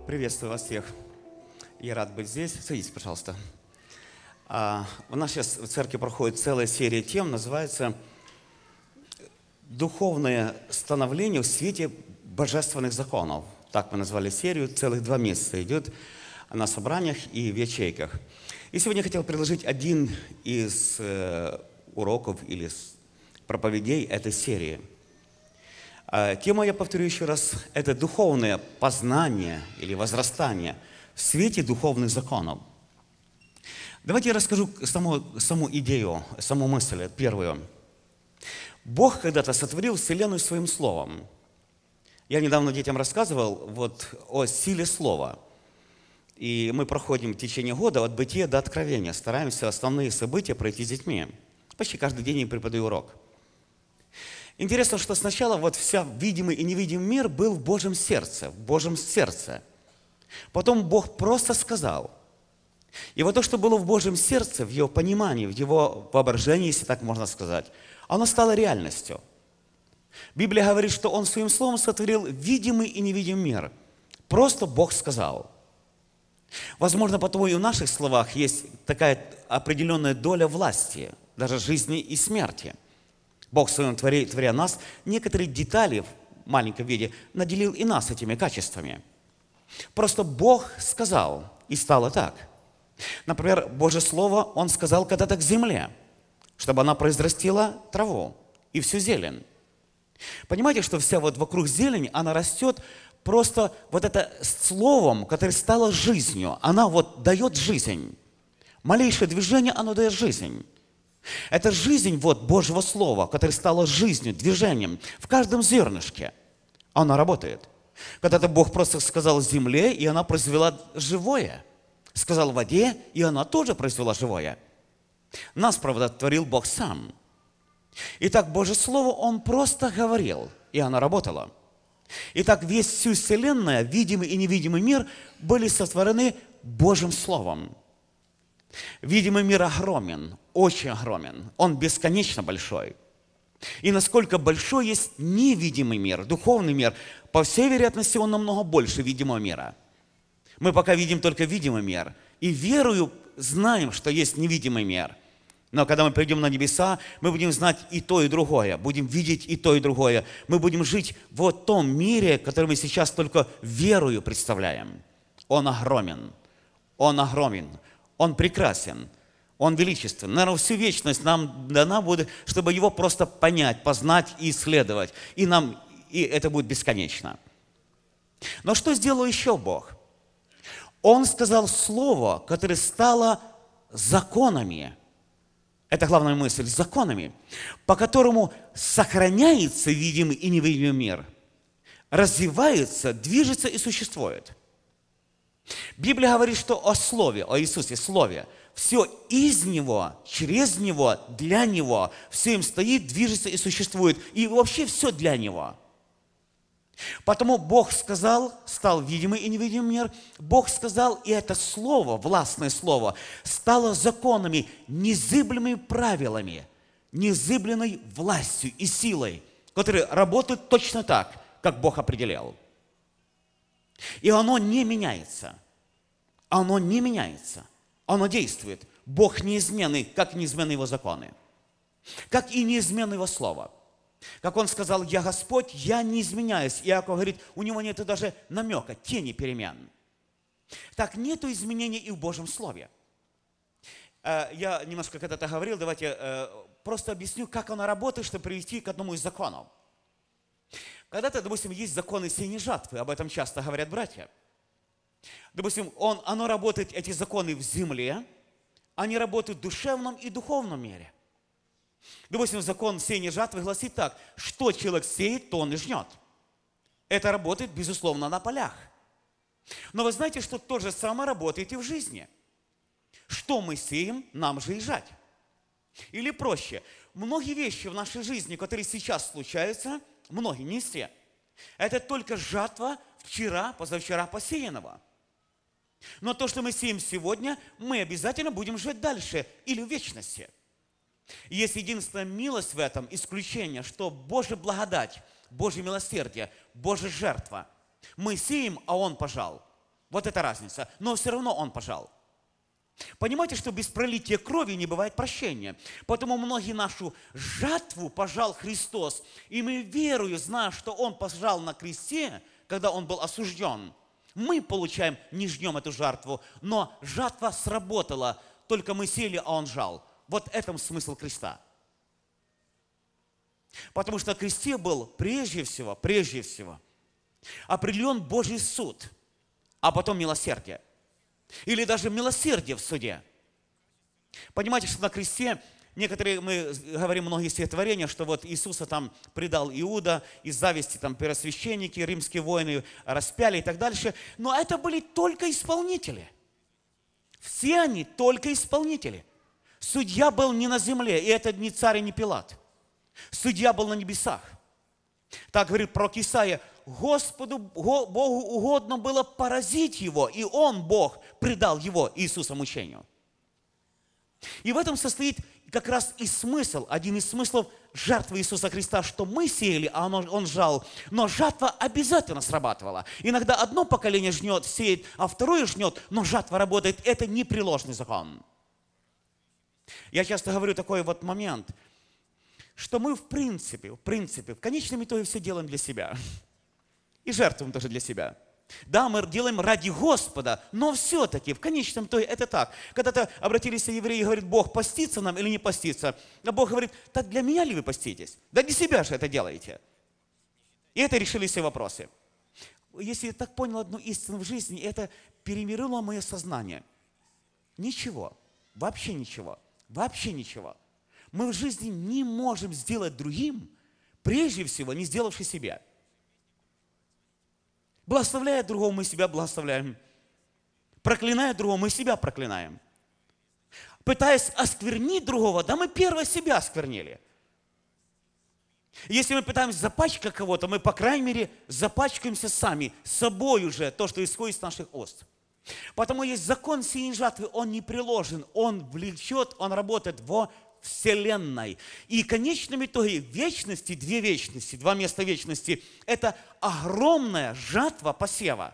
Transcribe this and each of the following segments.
Приветствую вас всех. Я рад быть здесь. Садитесь, пожалуйста. У нас сейчас в церкви проходит целая серия тем, называется «Духовное становление в свете божественных законов». Так мы назвали серию. Целых 2 месяца идет на собраниях и в ячейках. И сегодня я хотел предложить один из уроков или проповедей этой серии. Тема, я повторю еще раз, это духовное познание или возрастание в свете духовных законов. Давайте я расскажу саму идею, саму мысль, первую. Бог когда-то сотворил Вселенную Своим Словом. Я недавно детям рассказывал о силе Слова. И мы проходим в течение года от Бытия до Откровения, стараемся основные события пройти с детьми. Почти каждый день я преподаю урок. Интересно, что сначала вся видимый и невидимый мир был в Божьем сердце, в Божьем сердце. Потом Бог просто сказал. И то, что было в Божьем сердце, в Его понимании, в Его воображении, если так можно сказать, оно стало реальностью. Библия говорит, что Он Своим Словом сотворил видимый и невидимый мир. Просто Бог сказал. Возможно, потому и в наших словах есть такая определенная доля власти, даже жизни и смерти. Бог в Своем творя нас, некоторые детали в маленьком виде наделил и нас этими качествами. Просто Бог сказал, и стало так. Например, Божье Слово Он сказал когда-то к земле, чтобы она произрастила траву и всю зелень. Понимаете, что вся вокруг зелень, она растет просто это словом, которое стало жизнью. Она дает жизнь. Малейшее движение, оно дает жизнь. Это жизнь Божьего Слова, которое стало жизнью, движением в каждом зернышке. Она работает. Когда-то Бог просто сказал земле, и она произвела живое. Сказал воде, и она тоже произвела живое. Нас, правда, творил Бог сам. Итак, Божье Слово Он просто говорил, и оно работало. Итак, всю Вселенную, видимый и невидимый мир были сотворены Божьим Словом. Видимый мир огромен, очень огромен. Он бесконечно большой. И насколько большой есть невидимый мир, духовный мир, по всей вероятности, он намного больше видимого мира. Мы пока видим только видимый мир. И верою знаем, что есть невидимый мир. Но когда мы придем на небеса, мы будем знать и то, и другое. Будем видеть и то, и другое. Мы будем жить в том мире, который мы сейчас только верою представляем. Он огромен. Он огромен. Он прекрасен, Он величествен. Наверное, всю вечность нам дана будет, чтобы Его просто понять, познать и исследовать. И это будет бесконечно. Но что сделал еще Бог? Он сказал слово, которое стало законами. Это главная мысль, законами, по которому сохраняется видимый и невидимый мир, развивается, движется и существует. Библия говорит, что о Слове, о Иисусе, Слове, все из Него, через Него, для Него, все им стоит, движется и существует. И вообще все для Него. Потому Бог сказал, стал видимый и невидимый мир, Бог сказал, и это Слово, властное Слово, стало законами, незыблемыми правилами, незыблемой властью и силой, которые работают точно так, как Бог определял. И оно не меняется. Оно не меняется. Оно действует. Бог неизменный, как неизменны Его законы. Как и неизменно Его Слово. Как Он сказал, «Я Господь, я не изменяюсь». Иаков говорит, у него нет даже намека, тени перемен. Так нету изменений и в Божьем Слове. Я немножко когда-то говорил, давайте просто объясню, как оно работает, чтобы привести к одному из законов. Когда-то, допустим, есть законы сеяния жатвы, об этом часто говорят братья. Допустим, оно работает, эти законы в земле, они работают в душевном и духовном мире. Допустим, закон сеяния жатвы гласит так, что человек сеет, то он и жнет. Это работает, безусловно, на полях. Но вы знаете, что то же самое работает и в жизни. Что мы сеем, нам же и жать. Или проще, многие вещи в нашей жизни, которые сейчас случаются, многие, не все. Это только жатва вчера, позавчера посеянного. Но то, что мы сеем сегодня, мы обязательно будем жить дальше или в вечности. Есть единственная милость в этом, исключение, что Божья благодать, Божье милосердие, Божья жертва. Мы сеем, а Он пожал. Вот это разница. Но все равно Он пожал. Понимаете, что без пролития крови не бывает прощения. Поэтому многие нашу жатву пожал Христос. И мы верою, зная, что Он пожал на кресте, когда Он был осужден, мы получаем, не жнем эту жатву, но жатва сработала. Только мы сели, а Он жал. Вот этом смысл креста. Потому что на кресте был прежде всего, определен Божий суд, а потом милосердие. Или даже милосердие в суде. Понимаете, что на кресте, некоторые, мы говорим многие стихотворения, что вот Иисуса там предал Иуда, из зависти там первосвященники, римские воины распяли и так дальше. Но это были только исполнители. Все они только исполнители. Судья был не на земле, и это не царь и не Пилат. Судья был на небесах. Так говорит пророк Исаия: Господу Богу угодно было поразить его, и Он, Бог, предал его, Иисуса, мучению. И в этом состоит как раз и смысл, один из смыслов жертвы Иисуса Христа, что мы сеяли, а Он жал, но жатва обязательно срабатывала. Иногда одно поколение жнет, сеет, а второе жнет, но жатва работает. Это непреложный закон. Я часто говорю такой вот момент, что мы в принципе, в конечном итоге все делаем для себя. И жертвуем тоже для себя. Да, мы делаем ради Господа, но все-таки в конечном итоге это так. Когда-то обратились евреи и говорят: Бог постится нам или не постится? А Бог говорит: так для меня ли вы поститесь? Да для себя же это делаете. И это решили все вопросы. Если я так понял одну истину в жизни, это перемирило мое сознание. Ничего, вообще ничего, вообще ничего. Мы в жизни не можем сделать другим, прежде всего, не сделавши себя. Благословляя другого, мы себя благословляем. Проклиная другого, мы себя проклинаем. Пытаясь осквернить другого, да мы первое себя осквернили. Если мы пытаемся запачкать кого-то, мы, по крайней мере, запачкаемся сами, собой уже, то, что исходит из наших уст. Потому есть закон сеяния и жатвы, он не приложен, он влечет, он работает во Вселенной. И в конечном итоге вечности, два места вечности, это огромная жатва посева.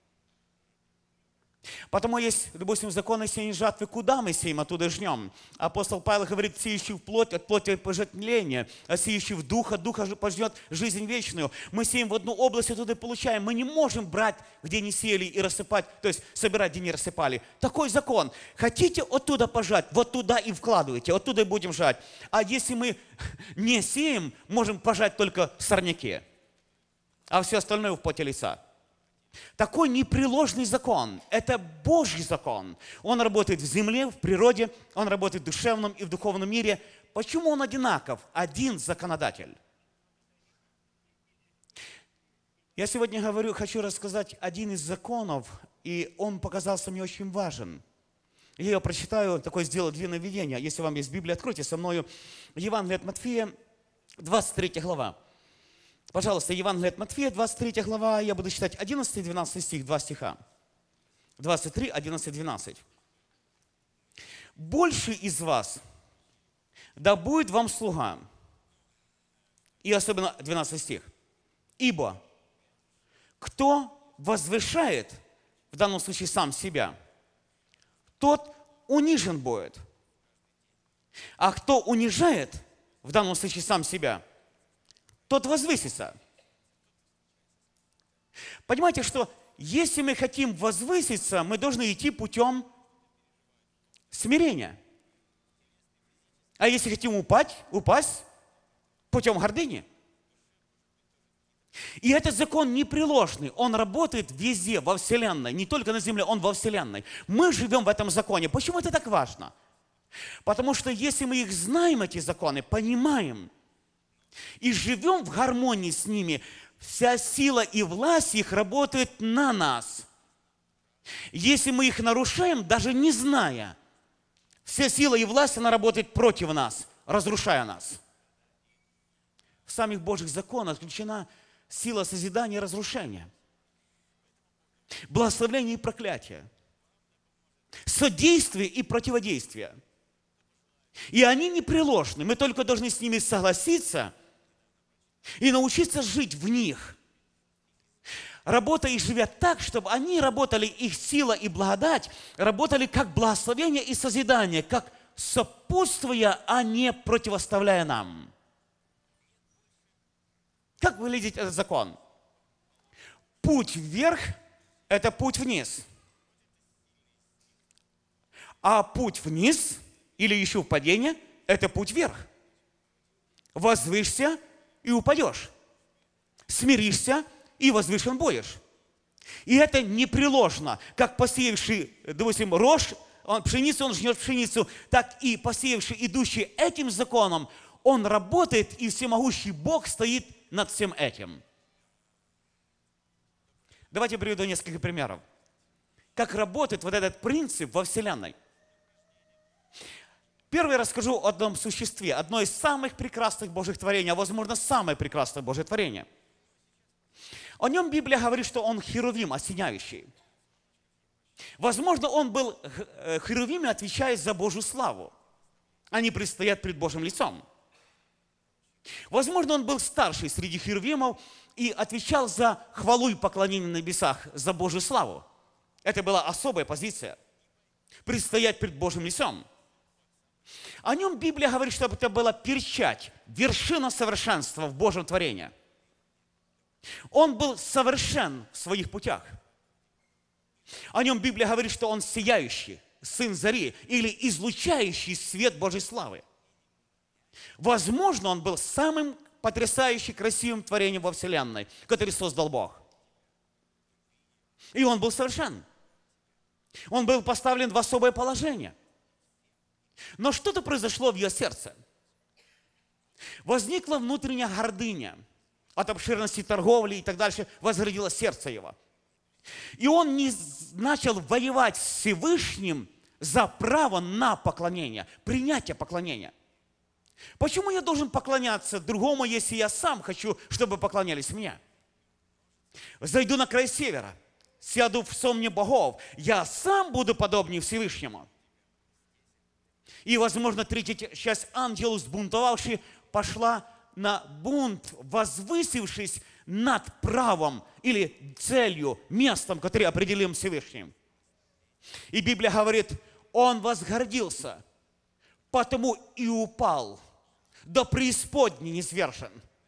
Потому есть, допустим, закон сеяния и жатвы, куда мы сеем, оттуда жнем. Апостол Павел говорит: сеющий в плоть, от плоти пожнет тление, а сеющий в дух, от духа пожнет жизнь вечную. Мы сеем в одну область, оттуда получаем. Мы не можем брать, где не сеяли, и рассыпать, то есть собирать, где не рассыпали. Такой закон. Хотите оттуда пожать, вот туда и вкладывайте, оттуда и будем жать. А если мы не сеем, можем пожать только сорняки, а все остальное в поте лица. Такой непреложный закон. Это Божий закон. Он работает в земле, в природе, он работает в душевном и в духовном мире. Почему он одинаков? Один законодатель. Я сегодня хочу рассказать один из законов, и он показался мне очень важен. Я его прочитаю, такое сделаю длинное введение. Если вам есть Библия, откройте со мною Евангелие от Матфея, 23 глава. Пожалуйста, Евангелие от Матфея, 23 глава, я буду читать 11 и 12 стих, 2 стиха. 23, 11, 12. «Больше из вас, да будет вам слуга». И особенно 12 стих. «Ибо кто возвышает, в данном случае сам себя, тот унижен будет. А кто унижает, в данном случае сам себя, тот возвысится». Понимаете, что если мы хотим возвыситься, мы должны идти путем смирения. А если хотим упасть путем гордыни. И этот закон непреложный, он работает везде, во Вселенной, не только на земле, он во Вселенной. Мы живем в этом законе. Почему это так важно? Потому что если мы их знаем, эти законы, понимаем, и живем в гармонии с ними, вся сила и власть их работает на нас. Если мы их нарушаем, даже не зная, вся сила и власть, она работает против нас, разрушая нас. В самих Божьих законах заключена сила созидания и разрушения, благословения и проклятия, содействие и противодействие. И они непреложны, мы только должны с ними согласиться и научиться жить в них. работая и живя так, чтобы они работали, их сила и благодать, работали как благословение и созидание, как сопутствуя, а не противоставляя нам. Как выглядит этот закон? Путь вверх – это путь вниз. А путь вниз или еще в падение – это путь вверх. Возвышься и упадешь. Смиришься и возвышен будешь. И это непреложно. Как посеявший, допустим, рожь, пшеницу, он жнет пшеницу, так и посеявший, идущий этим законом, он работает, и всемогущий Бог стоит над всем этим. Давайте приведу несколько примеров. Как работает вот этот принцип во Вселенной. Первый расскажу о одном существе, одно из самых прекрасных Божьих творений, а возможно, самое прекрасное Божье творение. О нем Библия говорит, что он херувим, осеняющий. Возможно, он был херувимом, отвечая за Божью славу. Они предстоят пред Божьим лицом. Возможно, он был старший среди херувимов и отвечал за хвалу и поклонение на небесах, за Божью славу. Это была особая позиция. Предстоять пред Божьим лицом. О нем Библия говорит, что это была печать, вершина совершенства в Божьем творении. Он был совершен в своих путях. О нем Библия говорит, что он сияющий, сын зари, или излучающий свет Божьей славы. Возможно, он был самым потрясающим, красивым творением во Вселенной, который создал Бог. И он был совершен. Он был поставлен в особое положение. Но что-то произошло в ее сердце. Возникла внутренняя гордыня от обширности торговли и так дальше, возгордило сердце его. И он не начал воевать с Всевышним за право на поклонение, принятие поклонения. Почему я должен поклоняться другому, если я сам хочу, чтобы поклонялись мне? Зайду на край севера, сяду в сонме богов, я сам буду подобнее Всевышнему. И, возможно, третья часть ангелов, сбунтовавших, пошла на бунт, возвысившись над правом или целью, местом, которое определим Всевышним. И Библия говорит, он возгордился, потому и упал, до преисподней низвержен.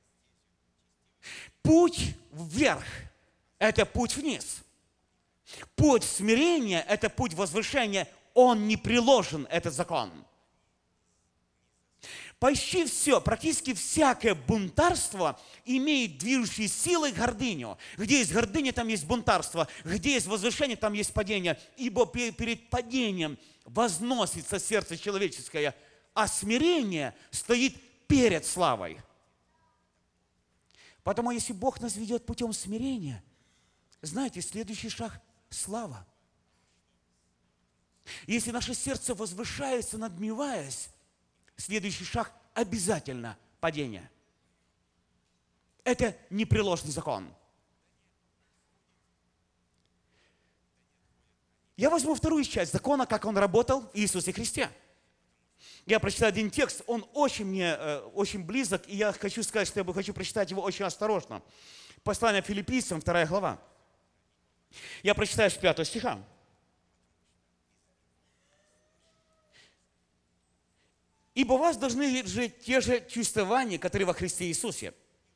Путь вверх – это путь вниз. Путь смирения – это путь возвышения. Он не приложен, этот закон. Почти все, практически всякое бунтарство имеет движущей силой гордыню. Где есть гордыня, там есть бунтарство. Где есть возвышение, там есть падение. Ибо перед падением возносится сердце человеческое, а смирение стоит перед славой. Потому если Бог нас ведет путем смирения, знаете, следующий шаг – слава. Если наше сердце возвышается, надмеваясь, следующий шаг обязательно падение. Это непреложный закон. Я возьму вторую часть закона, как он работал в Иисусе Христе. Я прочитаю один текст, он мне очень близок, и я хочу сказать, что я хочу прочитать его очень осторожно. Послание Филиппийцам, 2 глава. Я прочитаю с 5 стиха. Ибо у вас должны жить те же чувствования, которые во Христе Иисусе.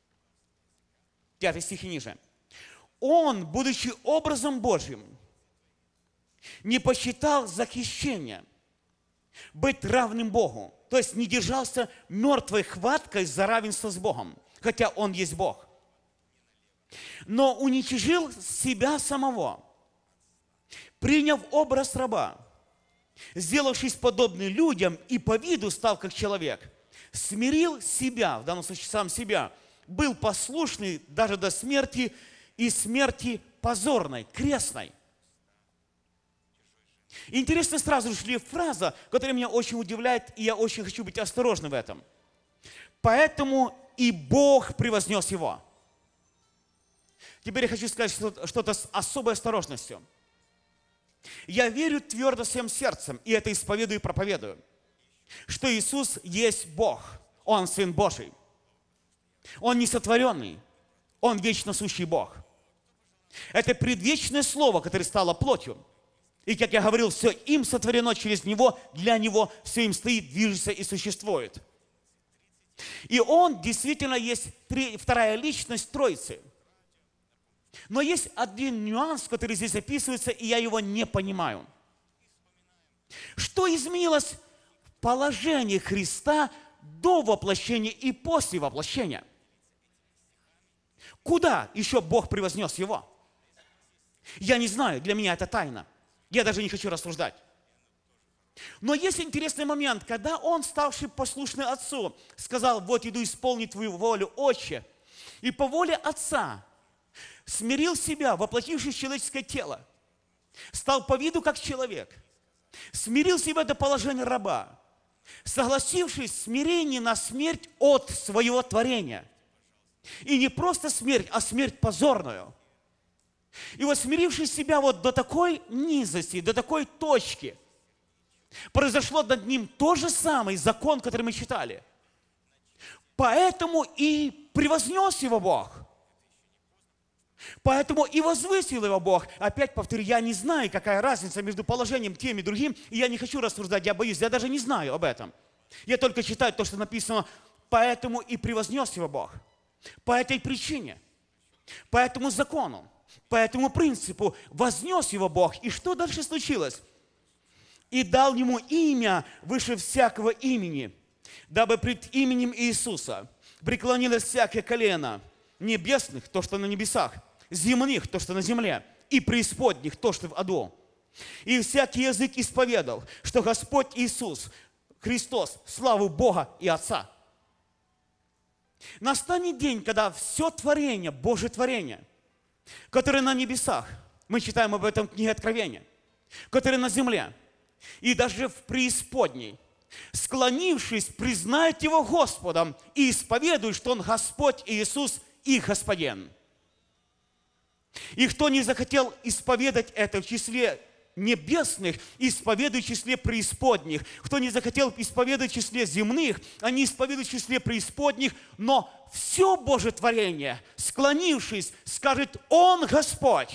5 стих и ниже. Он, будучи образом Божьим, не посчитал за хищение быть равным Богу. То есть не держался мертвой хваткой за равенство с Богом, хотя Он есть Бог. Но уничижил себя самого, приняв образ раба, сделавшись подобным людям и по виду став как человек, смирил себя, в данном случае сам себя, был послушный даже до смерти и смерти позорной, крестной. Интересно, сразу шли фраза, которая меня очень удивляет, и я очень хочу быть осторожным в этом. Поэтому и Бог превознес его. Теперь я хочу сказать что-то с особой осторожностью. Я верю твердо всем сердцем, и это исповедую и проповедую, что Иисус есть Бог, Он Сын Божий. Он не сотворенный, Он вечно сущий Бог. Это предвечное Слово, которое стало плотью. И, как я говорил, все им сотворено через Него, для Него все им стоит, движется и существует. И Он действительно есть вторая личность Троицы. Но есть один нюанс, который здесь описывается, и я его не понимаю. Что изменилось в положении Христа до воплощения и после воплощения? Куда еще Бог превознес Его? Я не знаю, для меня это тайна. Я даже не хочу рассуждать. Но есть интересный момент, когда Он, ставший послушный Отцу, сказал: вот иду исполнить Твою волю, Отче. И по воле Отца смирил себя, воплотившись в человеческое тело, стал по виду как человек, смирил себя до положения раба, согласившись в смирении на смерть от своего творения. И не просто смерть, а смерть позорную. И вот смирившись себя вот до такой низости, до такой точки, произошло над ним то же самое, закон, который мы читали. Поэтому и превознес его Бог. Поэтому и возвысил его Бог. Опять повторю, я не знаю, какая разница между положением тем и другим, и я не хочу рассуждать, я боюсь, я даже не знаю об этом. Я только читаю то, что написано: поэтому и превознес его Бог. По этой причине, по этому закону, по этому принципу вознес его Бог. И что дальше случилось? И дал ему имя выше всякого имени, дабы пред именем Иисуса преклонилось всякое колено небесных, то, что на небесах, земных, то, что на земле, и преисподних, то, что в аду. И всякий язык исповедал, что Господь Иисус Христос, славу Бога и Отца. Настанет день, когда все творение, Божье творение, которое на небесах, мы читаем об этом в книге Откровения, которое на земле, и даже в преисподней, склонившись, признают Его Господом и исповедуют, что Он Господь Иисус их Господин. И кто не захотел исповедать это в числе небесных, исповедует в числе преисподних. Кто не захотел исповедовать в числе земных, они исповедуют в числе преисподних. Но все Божье творение, склонившись, скажет: Он Господь.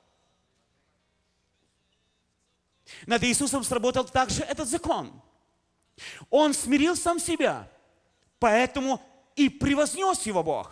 Над Иисусом сработал также этот закон. Он смирил сам себя, поэтому и превознес его Бог.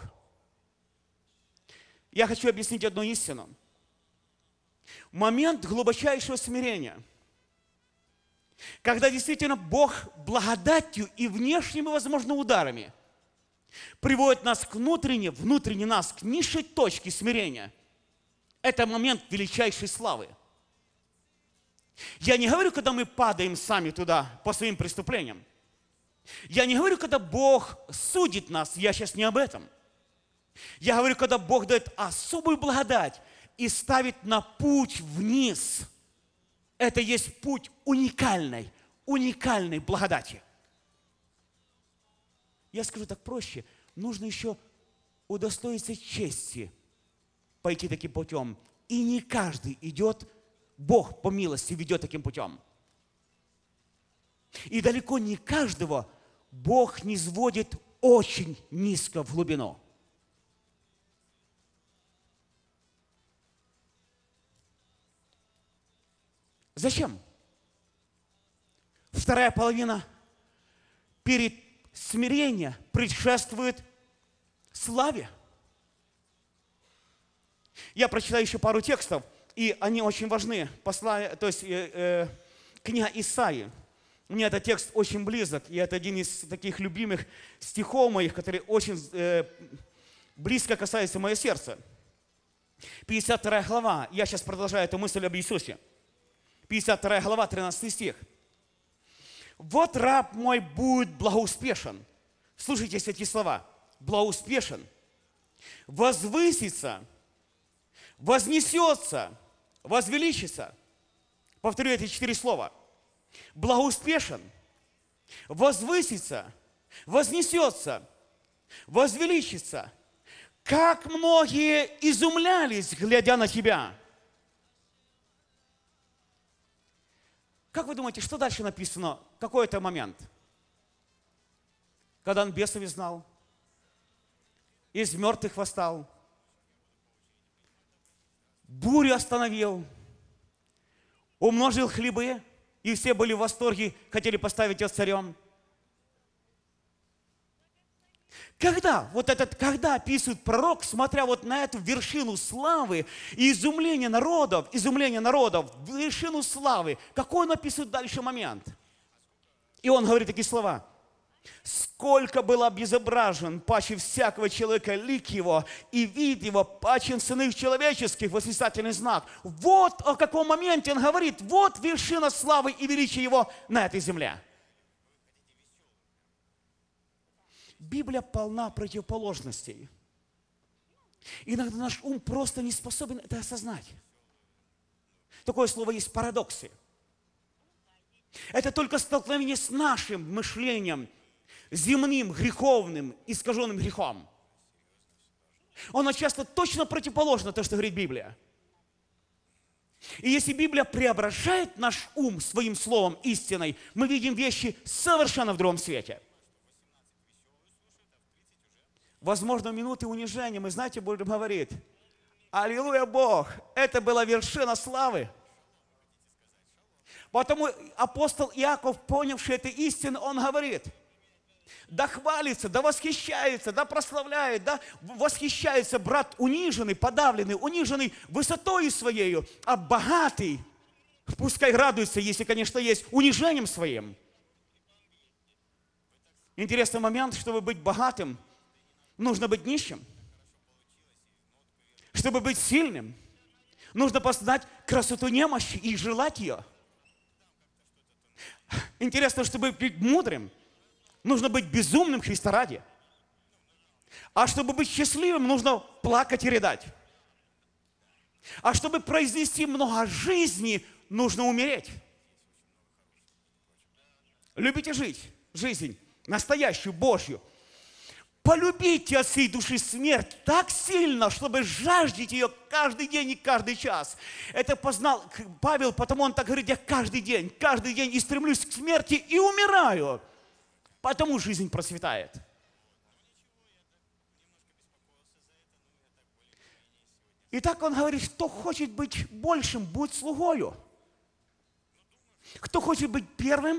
Я хочу объяснить одну истину. В момент глубочайшего смирения, когда действительно Бог благодатью и внешними, возможно, ударами приводит нас к внутренне нас к низшей точке смирения, это момент величайшей славы. Я не говорю, когда мы падаем сами туда по своим преступлениям. Я не говорю, когда Бог судит нас, я сейчас не об этом. Я говорю, когда Бог дает особую благодать и ставит на путь вниз. Это есть путь уникальной благодати. Я скажу так проще. Нужно еще удостоиться чести пойти таким путем. И не каждый идет, Бог по милости ведет таким путем. И далеко не каждого Бог не сводит очень низко в глубину. Зачем? Вторая половина перед смирением предшествует славе. Я прочитаю еще пару текстов, и они очень важны. То есть книга Исаии. Мне этот текст очень близок, и это один из таких любимых стихов моих, который очень близко касается моего сердца. 52 глава. Я сейчас продолжаю эту мысль об Иисусе. 52 глава, 13 стих. «Вот раб мой будет благоуспешен». Слушайте эти слова. Благоуспешен. Возвысится, вознесется, возвеличится. Повторю эти 4 слова. Благоуспешен, возвысится, вознесется, возвеличится. Как многие изумлялись, глядя на тебя. Как вы думаете, что дальше написано? Какой это момент? Когда он бесов изгнал, из мертвых восстал. бурю остановил, умножил хлебы, и все были в восторге, хотели поставить его царем. Когда описывает пророк, смотря вот на эту вершину славы и изумление народов, вершину славы, какой он описывает дальше момент? И он говорит такие слова. «Сколько был обезображен паче всякого человека лик его, и вид его паче сынов человеческих», восклицательный знак. Вот о каком моменте он говорит, вот вершина славы и величия его на этой земле. Библия полна противоположностей. Иногда наш ум просто не способен это осознать. Такое слово есть парадоксы. Это только столкновение с нашим мышлением, земным, греховным, искаженным грехом. Оно часто точно противоположно тому, что говорит Библия. И если Библия преображает наш ум своим словом истиной, мы видим вещи совершенно в другом свете. Возможно, в минуты унижения, мы знаете, будем говорить: «Аллилуйя, Бог, это была вершина славы». Потому апостол Иаков, понявший эту истину, он говорит: да хвалится, да восхищается, да прославляет, да восхищается брат униженный, подавленный, униженный высотой своею, а богатый, пускай радуется, если, конечно, есть, унижением своим. Интересный момент, чтобы быть богатым, нужно быть нищим. Чтобы быть сильным, нужно познать красоту немощи и желать ее. Интересно, чтобы быть мудрым, нужно быть безумным Христа ради. А чтобы быть счастливым, нужно плакать и рыдать. А чтобы произвести много жизни, нужно умереть. Любите жить, жизнь настоящую, Божью. Полюбите от всей души смерть так сильно, чтобы жаждать ее каждый день и каждый час. Это познал Павел, потому он так говорит: я каждый день и стремлюсь к смерти и умираю. Потому жизнь процветает. Итак, он говорит, кто хочет быть большим, будь слугою. Кто хочет быть первым,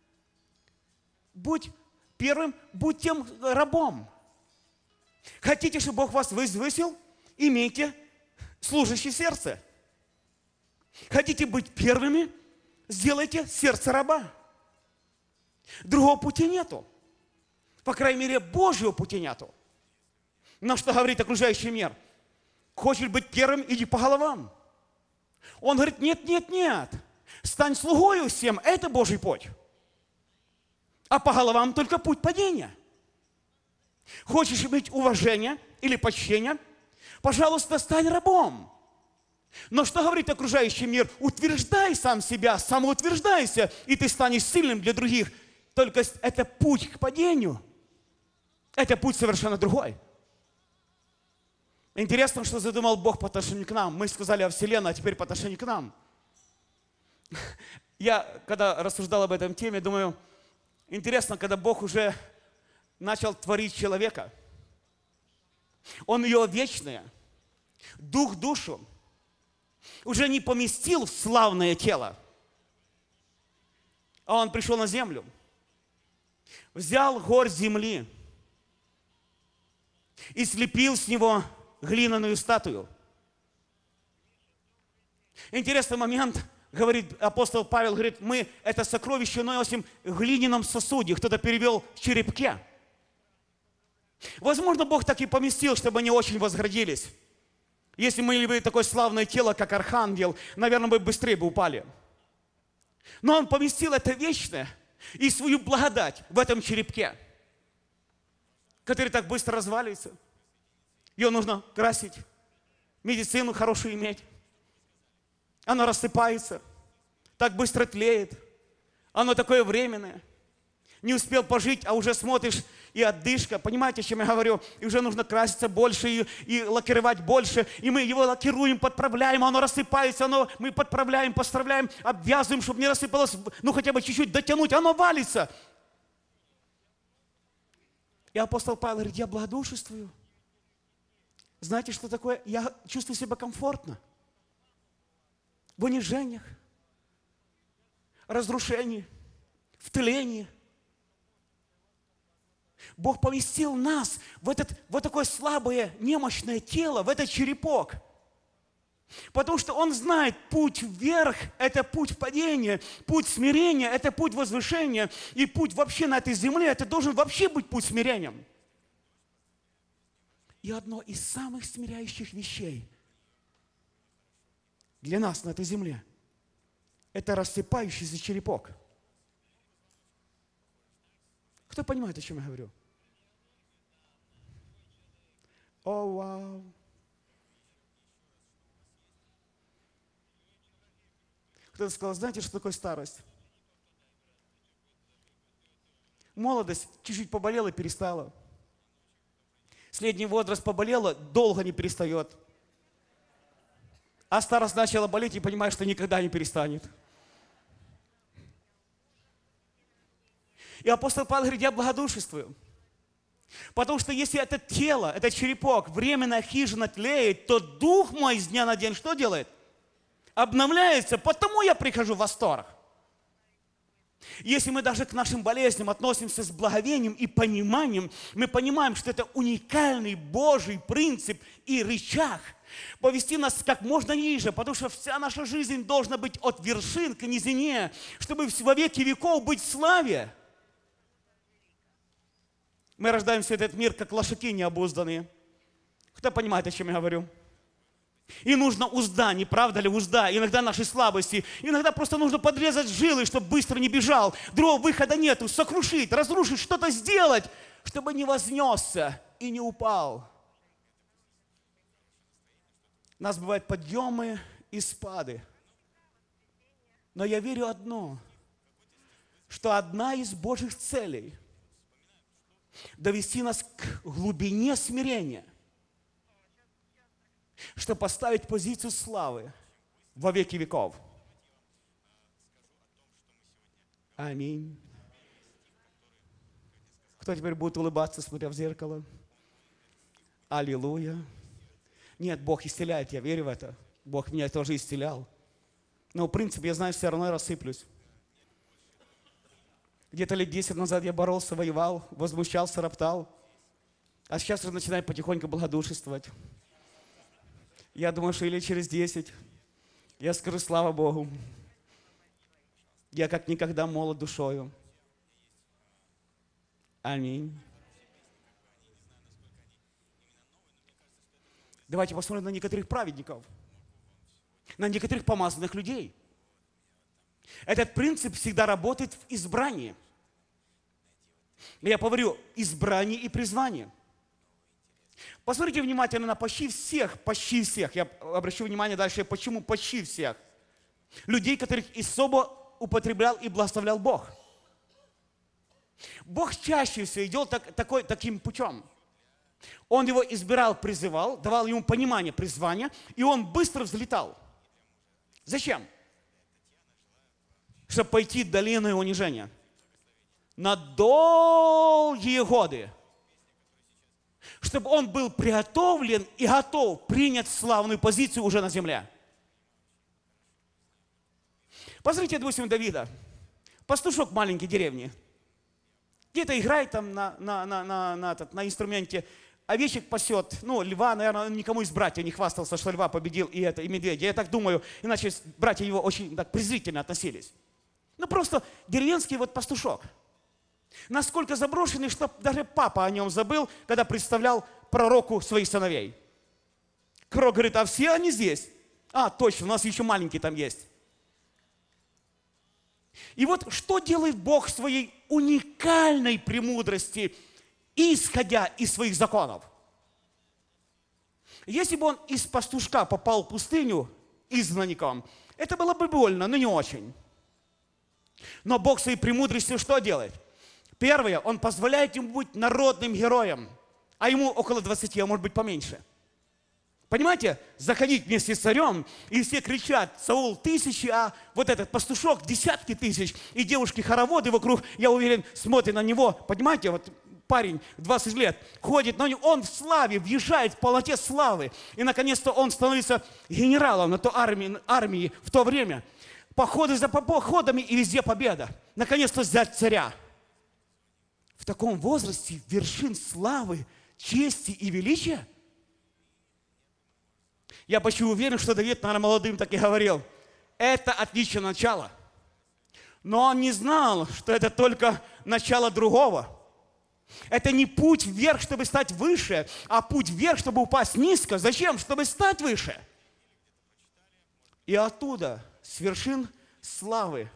будь тем рабом. Хотите, чтобы Бог вас возвысил? Имейте служащее сердце. Хотите быть первыми? Сделайте сердце раба. Другого пути нету. По крайней мере, Божьего пути нету. На что говорит окружающий мир? Хочешь быть первым, иди по головам. Он говорит, нет. Стань слугою всем, это Божий путь. А по головам только путь падения. Хочешь иметь уважение или почтение? Пожалуйста, стань рабом. Но что говорит окружающий мир? Утверждай сам себя, самоутверждайся, и ты станешь сильным для других. Только это путь к падению. Это путь совершенно другой. Интересно, что задумал Бог по отношению к нам. Мы сказали о Вселенной, а теперь по отношению к нам. Я, когда рассуждал об этом теме, думаю, интересно, когда Бог уже начал творить человека, Он ее вечное, дух, душу, уже не поместил в славное тело, а Он пришел на землю, взял горсть земли и слепил с него глиняную статую. Интересный момент. Говорит апостол Павел, говорит, мы это сокровище носим в глиняном сосуде. Кто-то перевел в черепке. Возможно, Бог так и поместил, чтобы они очень возгордились. Если мы имели бы такое славное тело, как архангел, наверное, мы быстрее бы упали. Но Он поместил это вечное и свою благодать в этом черепке, который так быстро разваливается. Ее нужно красить, медицину хорошую иметь. Оно рассыпается, так быстро тлеет. Оно такое временное. Не успел пожить, а уже смотришь, и отдышка. Понимаете, о чем я говорю? И уже нужно краситься больше, и лакировать больше. И мы его лакируем, подправляем, оно рассыпается, мы подправляем, подставляем, обвязываем, чтобы не рассыпалось, ну хотя бы чуть-чуть дотянуть, оно валится. И апостол Павел говорит, я благодушествую. Знаете, что такое? Я чувствую себя комфортно. в унижениях, разрушении, в тлении. Бог поместил нас в вот такое слабое, немощное тело, в этот черепок. Потому что Он знает, путь вверх – это путь падения, путь смирения – это путь возвышения, и путь вообще на этой земле – это должен вообще быть путь смирением. И одно из самых смиряющих вещей для нас на этой земле – это рассыпающийся черепок. Кто понимает, о чем я говорю? О, вау! Кто-то сказал, знаете, что такое старость? Молодость чуть-чуть поболела и перестала. Средний возраст поболела, долго не перестает. А старость начала болеть и понимаешь, что никогда не перестанет. И апостол Павел говорит, я благодушествую. Потому что если это тело, это черепок, временная хижина тлеет, то дух мой из дня на день что делает? Обновляется, потому я прихожу в восторг. Если мы даже к нашим болезням относимся с благовением и пониманием, мы понимаем, что это уникальный Божий принцип и рычаг повести нас как можно ниже, потому что вся наша жизнь должна быть от вершин к низине, чтобы во веки веков быть в славе. Мы рождаемся в этот мир, как лошаки необузданные. Кто понимает, о чем я говорю? И нужна узда, не правда ли, узда? Иногда наши слабости, иногда просто нужно подрезать жилы, чтобы быстро не бежал. Другого выхода нету, сокрушить, разрушить, что-то сделать, чтобы не вознесся и не упал. У нас бывают подъемы и спады. Но я верю одно, что одна из Божьих целей – довести нас к глубине смирения, чтобы поставить позицию славы во веки веков. Аминь. Кто теперь будет улыбаться, смотря в зеркало? Аллилуйя. Нет, Бог исцеляет, я верю в это. Бог меня тоже исцелял. Но в принципе, я знаю, все равно я рассыплюсь. Где-то лет 10 назад я боролся, воевал, возмущался, роптал. А сейчас я начинаю потихоньку благодушествовать. Я думаю, что или через 10 я скажу слава Богу. Я как никогда молод душою. Аминь. Давайте посмотрим на некоторых праведников, на некоторых помазанных людей. Этот принцип всегда работает в избрании. Я говорю, избрание и призвание. Посмотрите внимательно на почти всех. Я обращу внимание дальше, почему почти всех. Людей, которых особо употреблял и благословлял Бог. Бог чаще всего идет таким путем. Он его избирал, призывал, давал ему понимание призвания, и он быстро взлетал. Зачем? Чтобы пойти в долину унижения. На долгие годы. Чтобы он был приготовлен и готов принять славную позицию уже на земле. Посмотрите, допустим, Давида. Пастушок маленькой деревни. Где-то играет там на инструменте. Овечек пасет. Ну, льва, наверное, никому из братьев не хвастался, что льва победил и медведя. Я так думаю, иначе братья его очень так презрительно относились. Ну, просто деревенский пастушок. Насколько заброшенный, что даже папа о нем забыл, когда представлял пророку своих сыновей. Пророк говорит, а все они здесь? А, точно, у нас еще маленький там есть. И вот что делает Бог в своей уникальной премудрости, исходя из своих законов? Если бы он из пастушка попал в пустыню изгнанником, это было бы больно, но не очень. Но Бог в своей премудрости что делает? Первое, Он позволяет ему быть народным героем, а ему около 20, а может быть поменьше. Понимаете? Заходить вместе с царем, и все кричат, Саул 1000, а вот этот пастушок десятки тысяч, и девушки-хороводы вокруг, я уверен, смотрят на него. Понимаете, вот парень, 20 лет, ходит, но он в славе, въезжает в полноте славы. И, наконец-то, он становится генералом на той армии в то время. Походы за походами, и везде победа. Наконец-то взять царя. В таком возрасте вершин славы, чести и величия? Я почти уверен, что Давид, наверное, молодым так и говорил. Это отличное начало. Но он не знал, что это только начало другого. Это не путь вверх, чтобы стать выше, а путь вверх, чтобы упасть низко. Зачем? Чтобы стать выше. И оттуда, с вершин славы,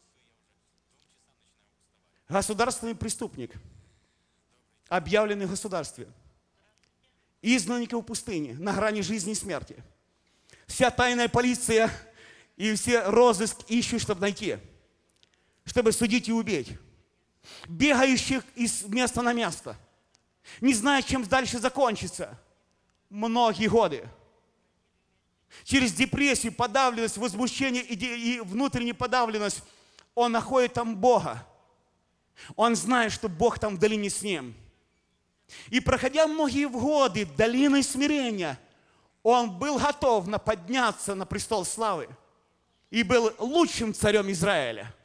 государственный преступник, объявленный в государстве, изгнанники в пустыне, на грани жизни и смерти. Вся тайная полиция и все розыск ищут, чтобы найти, чтобы судить и убить. Бегающих из места на место, не зная, чем дальше закончится, многие годы. Через депрессию, подавленность, возмущение и внутреннюю подавленность он находит там Бога. Он знает, что Бог там в долине с ним. И проходя многие годы долиной смирения, он был готов подняться на престол славы и был лучшим царем Израиля.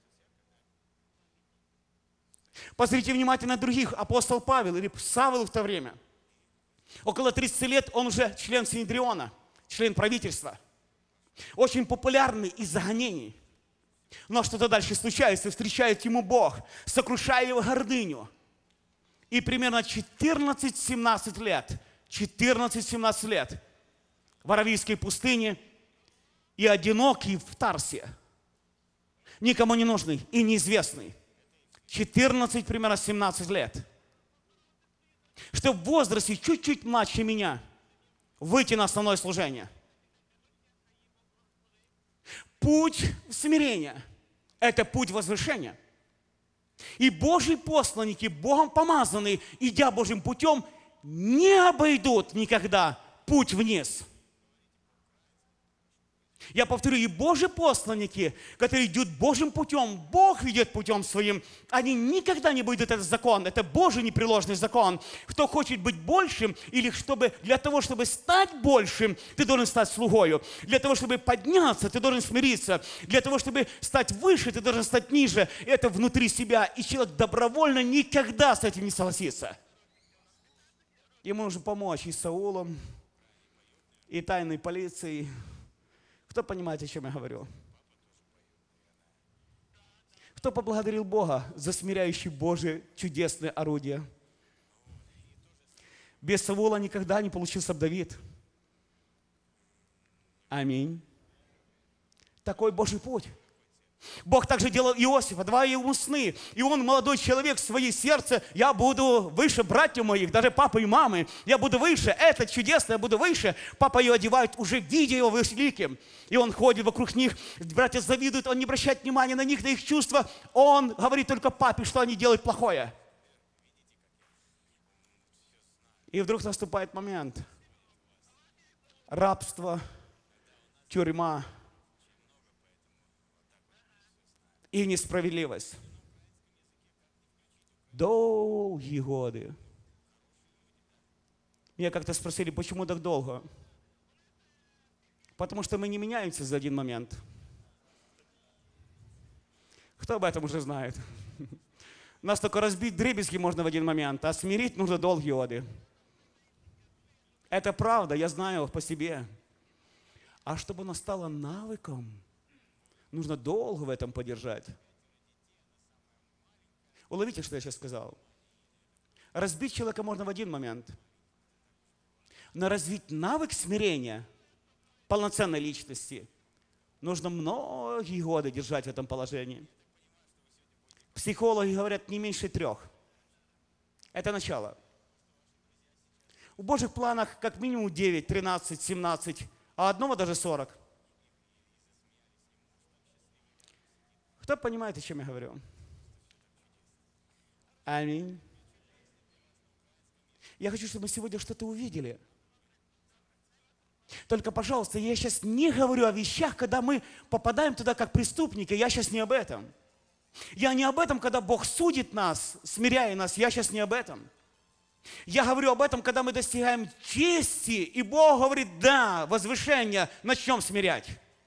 Посмотрите внимательно на других. Апостол Павел или Савл в то время. Около 30 лет он уже член Синедриона, член правительства. Очень популярный из-за гонений. Но что-то дальше случается, встречает ему Бог, сокрушая его гордыню. И примерно 14-17 лет в Аравийской пустыне и одинокий в Тарсе, никому не нужный и неизвестный. 14, примерно 17 лет. Чтобы в возрасте чуть-чуть младше меня выйти на основное служение. Путь смирения – это путь возвышения. И Божьи посланники, Богом помазанные, идя Божьим путем, не обойдут никогда путь вниз. Я повторю, и Божьи посланники, которые идут Божьим путем, Бог ведет путем своим, они никогда не обойдут этот закон. Это Божий непреложный закон. Кто хочет быть большим, или для того, чтобы стать большим, ты должен стать слугою. Для того, чтобы подняться, ты должен смириться. Для того, чтобы стать выше, ты должен стать ниже. Это внутри себя. И человек добровольно никогда с этим не согласится. Ему нужно помочь и Саулом, и тайной полицией. Кто понимает, о чем я говорю? Кто поблагодарил Бога за смиряющее Божие чудесное орудие? Без Саула никогда не получился бы Давид. Аминь. Такой Божий путь. Бог также делал Иосифа, давая ему сны. И он, молодой человек, в свое сердце: я буду выше братьев моих, даже папы и мамы. Я буду выше, это чудесно, я буду выше. Папа ее одевает, уже видя его великим. И он ходит вокруг них, братья завидуют, он не обращает внимания на них, на их чувства. Он говорит только папе, что они делают плохое. И вдруг наступает момент. Рабство, тюрьма и несправедливость. Долгие годы. Меня как-то спросили, почему так долго? Потому что мы не меняемся за один момент. Кто об этом уже знает? Нас только разбить вдребезги можно в один момент, а смирить нужно долгие годы. Это правда, я знаю по себе. А чтобы оно стало навыком, нужно долго в этом подержать. Уловите, что я сейчас сказал. Разбить человека можно в один момент. Но развить навык смирения полноценной личности нужно многие годы держать в этом положении. Психологи говорят, не меньше 3. Это начало. В Божьих планах как минимум 9, 13, 17, а одного даже 40. Кто понимает, о чем я говорю? Аминь. Я хочу, чтобы мы сегодня что-то увидели. Только, пожалуйста, я сейчас не говорю о вещах, когда мы попадаем туда как преступники. Я сейчас не об этом. Я не об этом, когда Бог судит нас, смиряя нас. Я сейчас не об этом. Я говорю об этом, когда мы достигаем чести, и Бог говорит, да, возвышение, начнем смирять.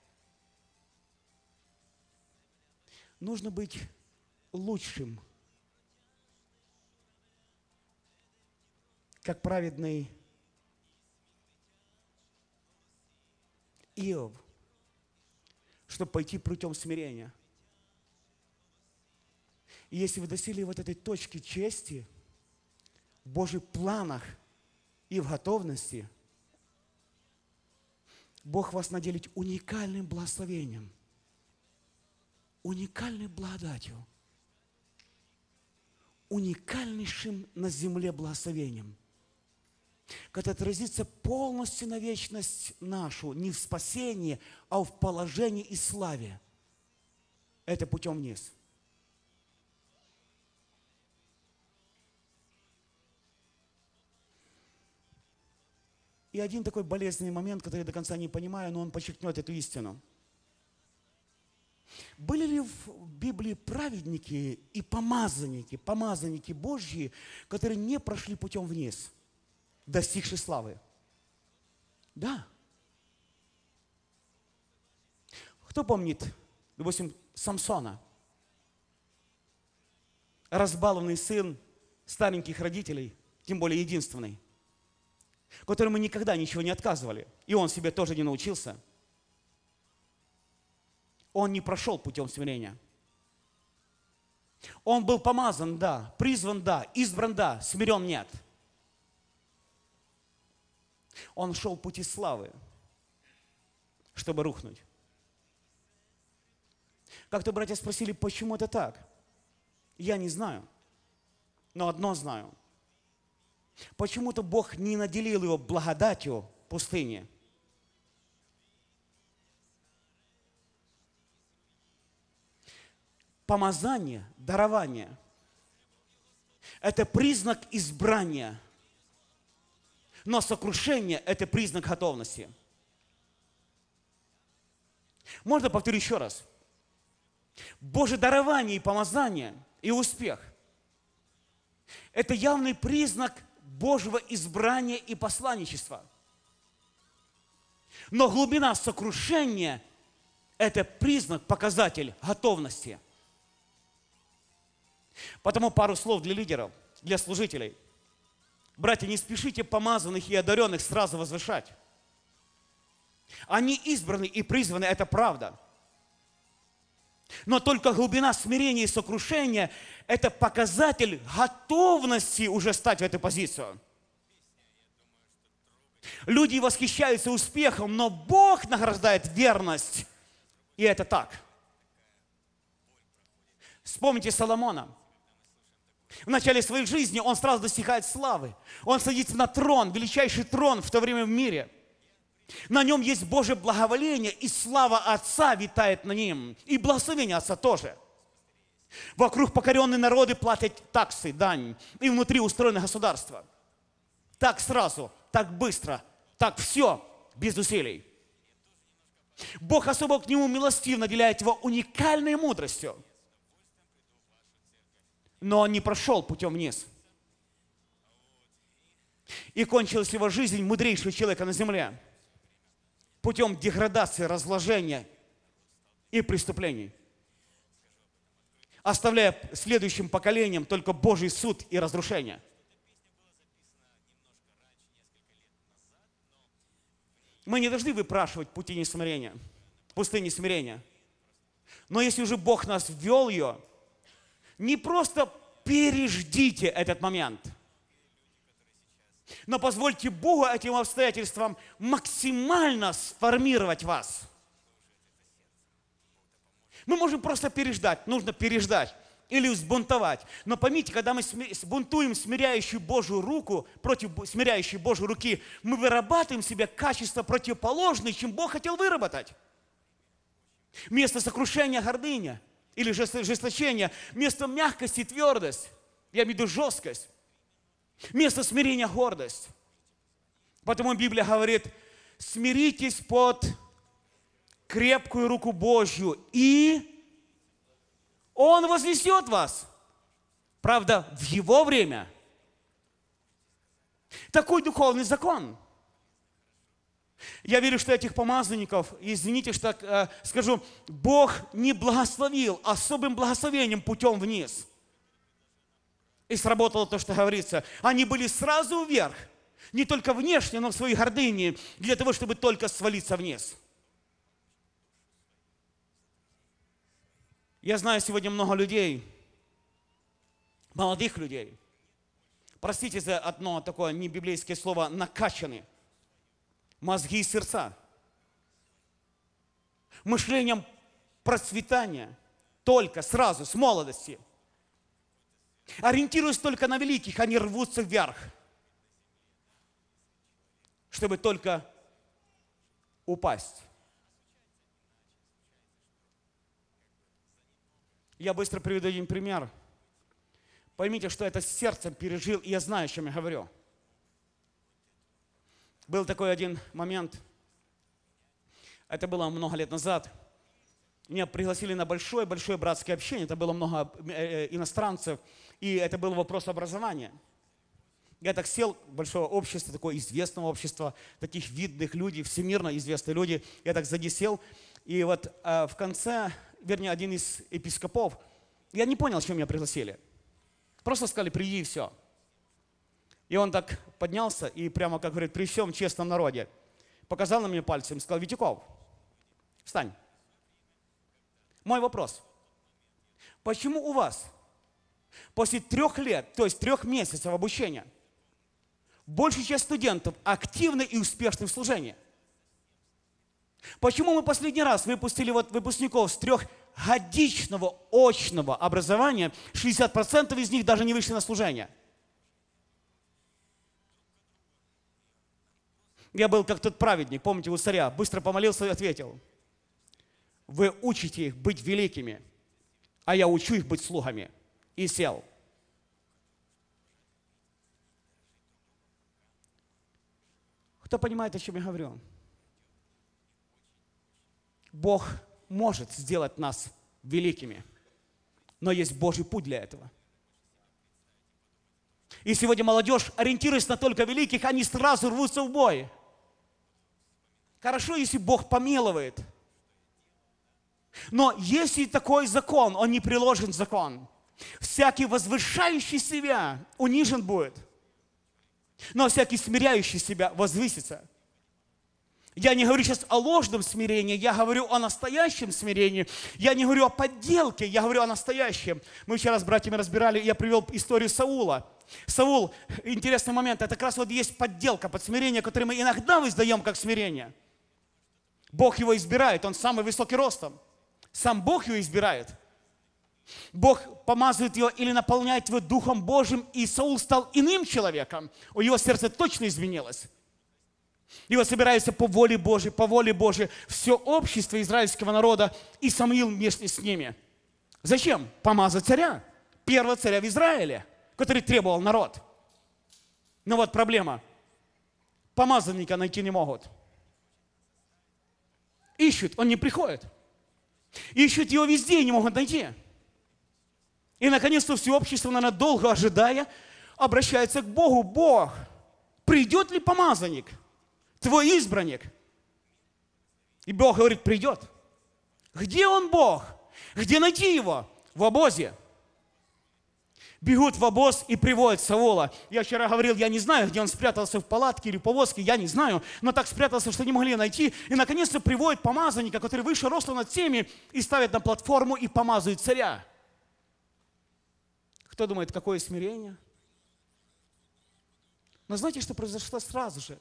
Нужно быть лучшим, как праведный Иов, чтобы пойти путем смирения. И если вы достигли вот этой точки чести в Божьих планах и в готовности, Бог вас наделит уникальным благословением, уникальной благодатью, уникальнейшим на земле благословением, когда отразится полностью на вечность нашу, не в спасении, а в положении и славе. Это путем вниз. И один такой болезненный момент, который я до конца не понимаю, но он подчеркнет эту истину. Были ли в Библии праведники и помазанники Божьи, которые не прошли путем вниз, достигши славы? Да. Кто помнит, допустим, Самсона? Разбалованный сын стареньких родителей, тем более единственный, которому никогда ничего не отказывали, и он себе тоже не научился. Он не прошел путем смирения. Он был помазан, да, призван, да, избран, да, смирен, нет. Он шел пути славы, чтобы рухнуть. Как-то братья спросили, почему это так? Я не знаю, но одно знаю. Почему-то Бог не наделил его благодатью в пустыне. Помазание, дарование – это признак избрания, но сокрушение – это признак готовности. Можно повторю еще раз? Божье дарование и помазание, и успех – это явный признак Божьего избрания и посланничества. Но глубина сокрушения – это признак, показатель готовности. Потому пару слов для лидеров, для служителей. Братья, не спешите помазанных и одаренных сразу возвышать. Они избраны и призваны, это правда. Но только глубина смирения и сокрушения – это показатель готовности уже стать в эту позицию. Люди восхищаются успехом, но Бог награждает верность. И это так. Вспомните Соломона. В начале своей жизни он сразу достигает славы. Он садится на трон, величайший трон в то время в мире. На нем есть Божье благоволение, и слава Отца витает на нем. И благословение Отца тоже. Вокруг покоренные народы платят таксы, дань. И внутри устроено государство. Так сразу, так быстро, так все, без усилий. Бог особо к нему милостив, наделяет его уникальной мудростью. Но он не прошел путем вниз. И кончилась его жизнь мудрейшего человека на земле путем деградации, разложения и преступлений, оставляя следующим поколениям только Божий суд и разрушение. Мы не должны выпрашивать пути несмирения, пустыни смирения. Но если уже Бог нас ввел ее, не просто переждите этот момент, но позвольте Богу этим обстоятельствам максимально сформировать вас. Мы можем просто переждать, нужно переждать или взбунтовать. Но поймите, когда мы сбунтуем смиряющую Божью руку против смиряющей Божьей руки, мы вырабатываем в себе качество противоположное, чем Бог хотел выработать. Вместо сокрушения гордыня или жесточения, вместо мягкости твердость, я имею в виду жесткость, вместо смирения гордость. Потому Библия говорит, смиритесь под крепкую руку Божью и Он вознесет вас. Правда, в Его время. Такой духовный закон. Я верю, что этих помазанников, извините, что так скажу, Бог не благословил особым благословением путем вниз. И сработало то, что говорится. Они были сразу вверх. Не только внешне, но в своей гордыне, для того, чтобы только свалиться вниз. Я знаю сегодня много людей, молодых людей, простите за одно такое небиблейское слово, накачаны, мозги и сердца, мышлением процветания, только сразу, с молодости. Ориентируясь только на великих, они рвутся вверх, чтобы только упасть. Я быстро приведу один пример. Поймите, что это сердцем пережил, и я знаю, о чем я говорю. Был такой один момент, это было много лет назад. Меня пригласили на большое-большое братское общение, это было много иностранцев, и это был вопрос образования. Я так сел, большое общество, такое известное общество, таких видных людей, всемирно известные люди, я так сзади сел, и вот в конце, вернее, один из епископов, я не понял, чем меня пригласили. Просто сказали, приди и все. И он так поднялся и прямо, как говорит, при всем честном народе, показал на меня пальцем и сказал, Витюков, встань. Мой вопрос. Почему у вас после 3 лет, то есть 3 месяцев обучения, большая часть студентов активны и успешны в служении? Почему мы последний раз выпустили выпускников с 3-годичного очного образования, 60% из них даже не вышли на служение? Я был как тот праведник, помните, у царя, быстро помолился и ответил. Вы учите их быть великими, а я учу их быть слугами. И сел. Кто понимает, о чем я говорю? Бог может сделать нас великими, но есть Божий путь для этого. И сегодня молодежь, ориентируясь на только великих, они сразу рвутся в бой. Хорошо, если Бог помилует. Но если такой закон, он не приложен закон, всякий возвышающий себя унижен будет, но всякий смиряющий себя возвысится. Я не говорю сейчас о ложном смирении, я говорю о настоящем смирении. Я не говорю о подделке, я говорю о настоящем. Мы вчера с братьями разбирали, я привел историю Саула. Саул, интересный момент, это как раз вот есть подделка под смирение, которое мы иногда воздаем как смирение. Бог его избирает, он самый высокий ростом. Сам Бог его избирает. Бог помазывает его или наполняет его Духом Божьим, и Саул стал иным человеком. У его сердце точно изменилось. Его собирается по воле Божьей все общество израильского народа, и Самуил вместе с ними. Зачем? Помазать царя, первого царя в Израиле, который требовал народ. Но вот проблема. Помазанника найти не могут. Ищут, он не приходит. Ищут его везде и не могут найти. И, наконец-то, все общество, наверное, долго ожидая, обращается к Богу. Бог, придет ли помазанник, твой избранник? И Бог говорит, придет. Где он, Бог? Где найти его? В обозе. Бегут в обоз и приводят Саула. Я вчера говорил, я не знаю, где он спрятался, в палатке или в повозке, я не знаю, но так спрятался, что не могли найти. И, наконец-то, приводят помазанника, который выше роста над всеми, и ставят на платформу и помазывают царя. Кто думает, какое смирение? Но знаете, что произошло сразу же?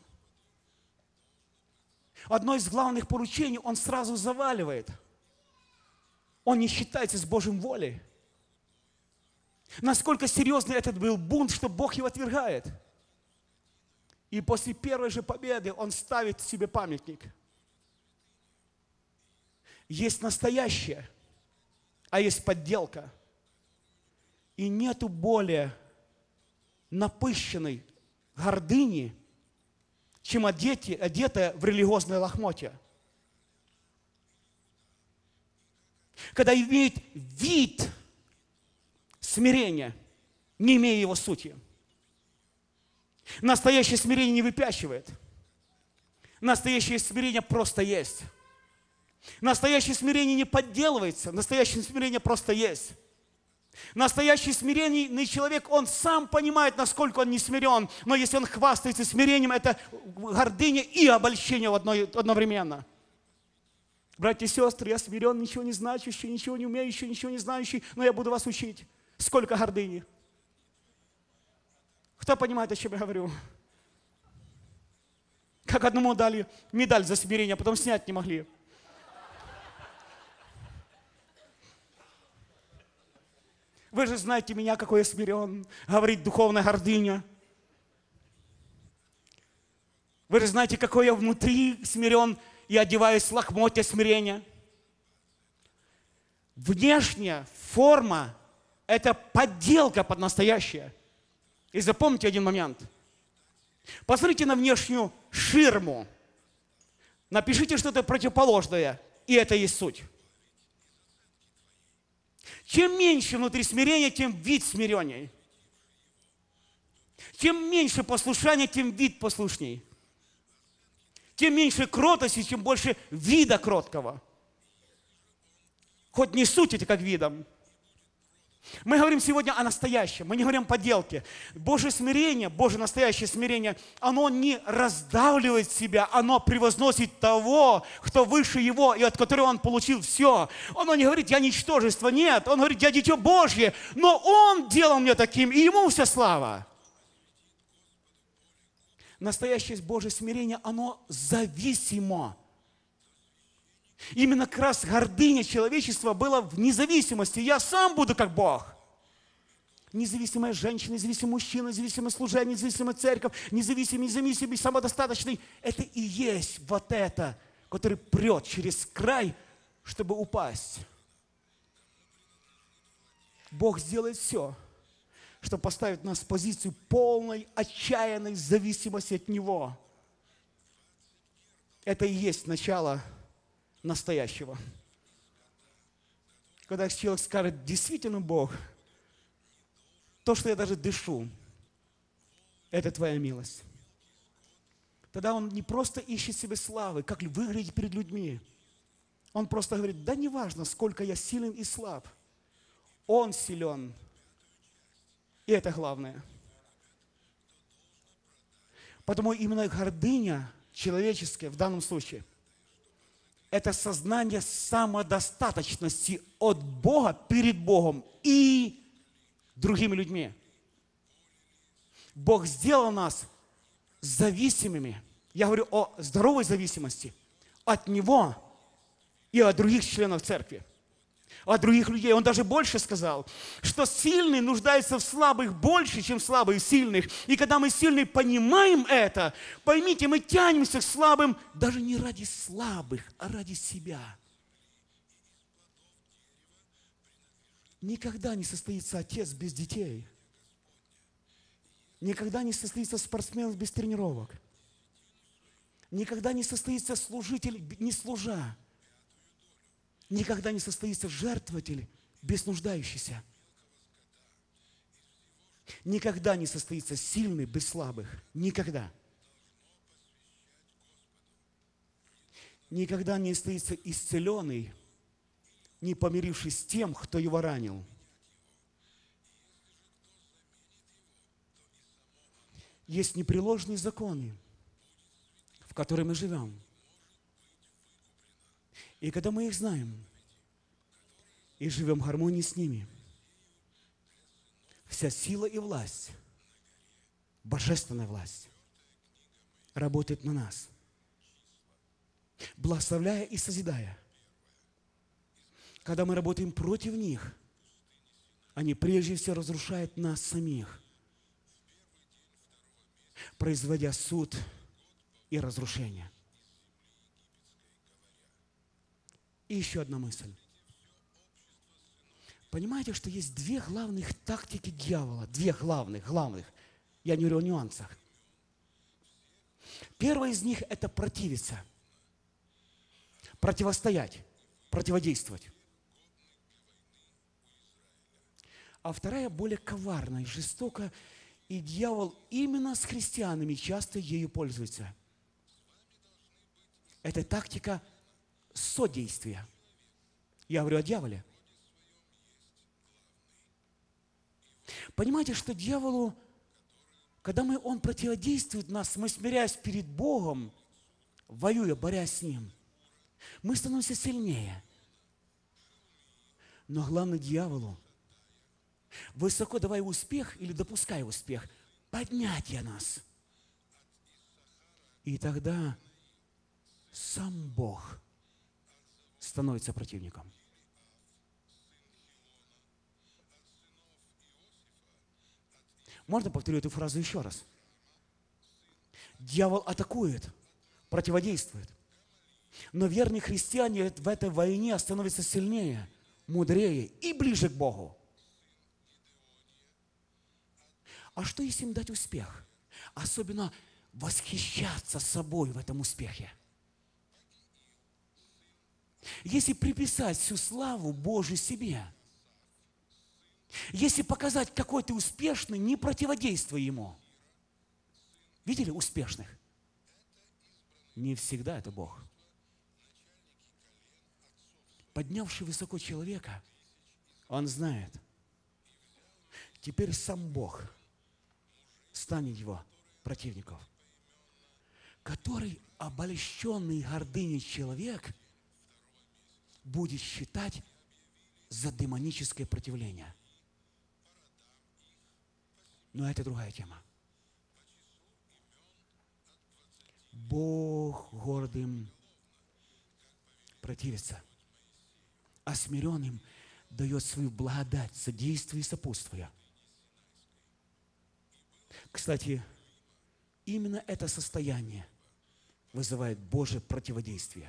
Одно из главных поручений он сразу заваливает. Он не считается с Божьей волей. Насколько серьезный этот был бунт, что Бог его отвергает. И после первой же победы он ставит себе памятник. Есть настоящее, а есть подделка. И нету более напыщенной гордыни, чем одетая в религиозное лохмотье. Когда имеет вид смирение, не имея его сути. Настоящее смирение не выпячивает. Настоящее смирение просто есть. Настоящее смирение не подделывается. Настоящее смирение просто есть. Настоящий смиренный человек, он сам понимает, насколько он не смирен. Но если он хвастается смирением, это гордыня и обольщение одновременно. Братья и сестры, я смирен, ничего не значащий, ничего не умеющий, ничего не знающий, но я буду вас учить. Сколько гордыни. Кто понимает, о чем я говорю? Как одному дали медаль за смирение, а потом снять не могли. Вы же знаете меня, какой я смирен, говорит духовная гордыня. Вы же знаете, какой я внутри смирен и одеваюсь в лохмотья смирения. Внешняя форма – это подделка под настоящее. И запомните один момент. Посмотрите на внешнюю ширму. Напишите что-то противоположное, и это есть суть. Чем меньше внутри смирения, тем вид смиренней. Чем меньше послушания, тем вид послушней. Тем меньше кротости, чем больше вида кроткого. Хоть не суть это как видом. Мы говорим сегодня о настоящем, мы не говорим о подделке. Божье смирение, Божье настоящее смирение, оно не раздавливает себя, оно превозносит того, кто выше его и от которого он получил все. Оно не говорит, я ничтожество, нет. Он говорит, я дитё Божье, но он делал меня таким, и ему вся слава. Настоящее Божье смирение, оно зависимо. Именно как раз гордыня человечества была в независимости. Я сам буду как Бог. Независимая женщина, независимый мужчина, независимое служение, независимая церковь, независимый, самодостаточный. Это и есть вот это, который прет через край, чтобы упасть. Бог сделает все, чтобы поставить нас в позицию полной, отчаянной зависимости от Него. Это и есть начало настоящего. Когда человек скажет, действительно Бог, то, что я даже дышу, это Твоя милость. Тогда он не просто ищет себе славы, как выглядеть перед людьми. Он просто говорит, да неважно, сколько я силен и слаб. Он силен. И это главное. Потому именно гордыня человеческая в данном случае – это сознание самодостаточности от Бога перед Богом и другими людьми. Бог сделал нас зависимыми. Я говорю о здоровой зависимости от Него и от других членов церкви, от других людей. Он даже больше сказал, что сильный нуждается в слабых больше, чем слабые в сильных. И когда мы сильные понимаем это, поймите, мы тянемся к слабым даже не ради слабых, а ради себя. Никогда не состоится отец без детей. Никогда не состоится спортсмен без тренировок. Никогда не состоится служитель, не служа. Никогда не состоится жертвователь без нуждающийся. Никогда не состоится сильный без слабых. Никогда. Никогда не состоится исцеленный, не помирившись с тем, кто его ранил. Есть непреложные законы, в которых мы живем. И когда мы их знаем и живем в гармонии с ними, вся сила и власть, божественная власть, работает на нас, благословляя и созидая. Когда мы работаем против них, они прежде всего разрушают нас самих, производя суд и разрушение. И еще одна мысль. Понимаете, что есть две главных тактики дьявола. Две главных. Я не говорю о нюансах. Первая из них – это противиться. Противостоять. Противодействовать. А вторая более коварная и жестокая. И дьявол именно с христианами часто ею пользуется. Это тактика содействия. Я говорю о дьяволе. Понимаете, что дьяволу, когда он противодействует нас, мы смиряясь перед Богом, воюя, борясь с Ним, мы становимся сильнее. Но главное дьяволу, высоко давая успех или допуская успех, поднятие нас. И тогда сам Бог становится противником. Можно повторю эту фразу еще раз? Дьявол атакует, противодействует. Но верные христиане в этой войне становятся сильнее, мудрее и ближе к Богу. А что, если им дать успех? Особенно восхищаться собой в этом успехе. Если приписать всю славу Божию себе, если показать, какой ты успешный, не противодействуя ему. Видели успешных? Не всегда это Бог. Поднявший высоко человека, он знает, теперь сам Бог станет его противником, который, обольщенный гордыней человек, будет считать за демоническое противление. Но это другая тема. Бог гордым противится, а смиренным дает свою благодать, содействие и сопутствие. Кстати, именно это состояние вызывает Божье противодействие.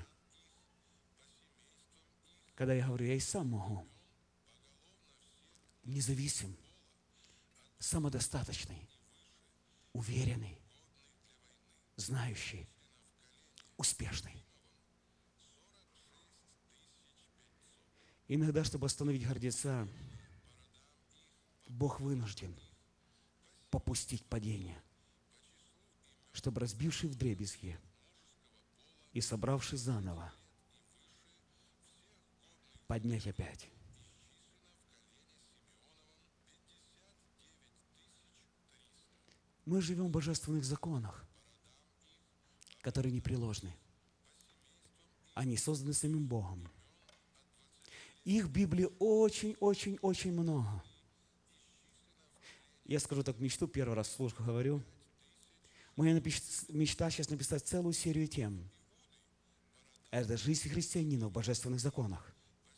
Когда я говорю, я и сам могу, независим, самодостаточный, уверенный, знающий, успешный. Иногда, чтобы остановить гордеца, Бог вынужден попустить падение, чтобы, разбивший вдребезги и собравший заново, поднять опять. Мы живем в божественных законах, которые непреложны. Они созданы самим Богом. Их в Библии очень много. Я скажу так мечту, первый раз вслух говорю. Моя мечта сейчас написать целую серию тем. Это жизнь христианина в божественных законах.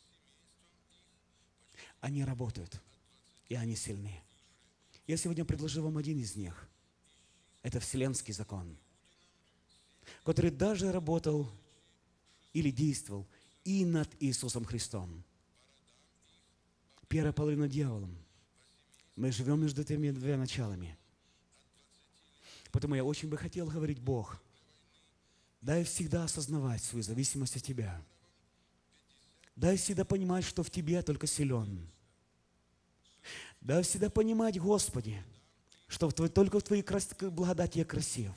Они работают, и они сильны. Я сегодня предложу вам один из них. Это Вселенский закон, который даже работал или действовал и над Иисусом Христом. Первая половина дьяволом. Мы живем между этими двумя началами. Поэтому я очень бы хотел говорить, Бог, дай всегда осознавать свою зависимость от Тебя. Дай всегда понимать, что в Тебе только силен. Дай всегда понимать, Господи, что только в Твоей благодати я красив.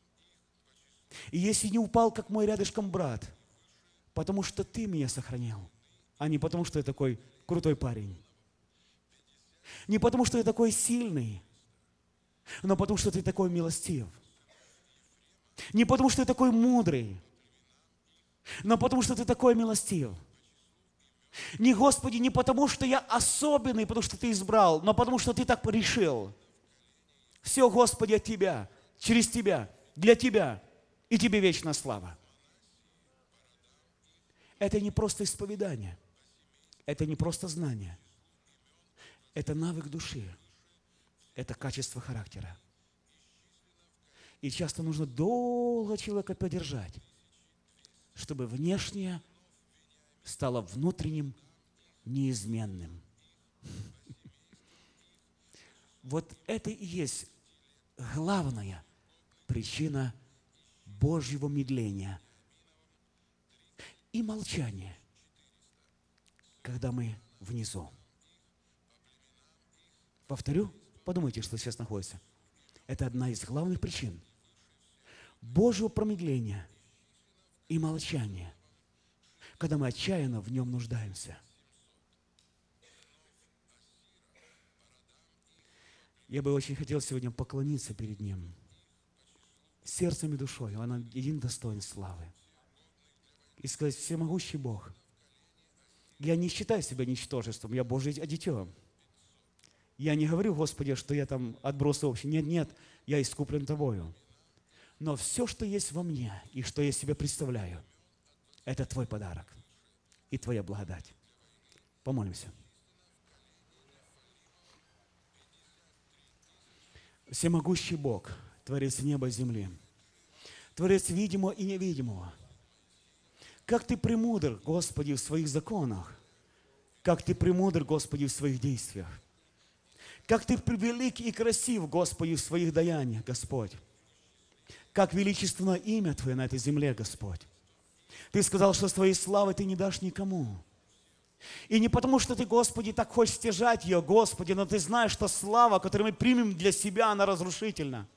И если не упал, как мой рядышком брат, потому что Ты меня сохранил, а не потому, что я такой крутой парень. Не потому, что я такой сильный, но потому, что Ты такой милостив. Не потому, что я такой мудрый, но потому, что Ты такой милостив. Не, Господи, не потому, что я особенный, потому что Ты избрал, но потому, что Ты так решил. Все, Господи, от Тебя, через Тебя, для Тебя, и Тебе вечная слава. Это не просто исповедание, это не просто знание, это навык души, это качество характера. И часто нужно долго человека поддержать, чтобы внешнее стало внутренним неизменным. Вот это и есть главная причина Божьего медления и молчания, когда мы внизу. Повторю, подумайте, что сейчас находится. Это одна из главных причин Божьего промедления и молчания, когда мы отчаянно в нем нуждаемся. Я бы очень хотел сегодня поклониться перед Ним сердцем и душой. Он один достоин славы. И сказать: всемогущий Бог, я не считаю себя ничтожеством, я Божий дитё. Я не говорю, Господи, что я там отбросил общее. Нет, нет, я искуплен Тобою. Но все, что есть во мне и что я себе представляю, это Твой подарок и Твоя благодать. Помолимся. Всемогущий Бог, Творец неба и земли, Творец видимого и невидимого, как Ты премудр, Господи, в своих законах, как Ты премудр, Господи, в своих действиях, как Ты велик и красив, Господи, в своих даяниях, Господь, как величественно имя Твое на этой земле, Господь. Ты сказал, что с Твоей славой Ты не дашь никому. И не потому, что Ты, Господи, так хочешь стяжать ее, Господи, но Ты знаешь, что слава, которую мы примем для себя, она разрушительна.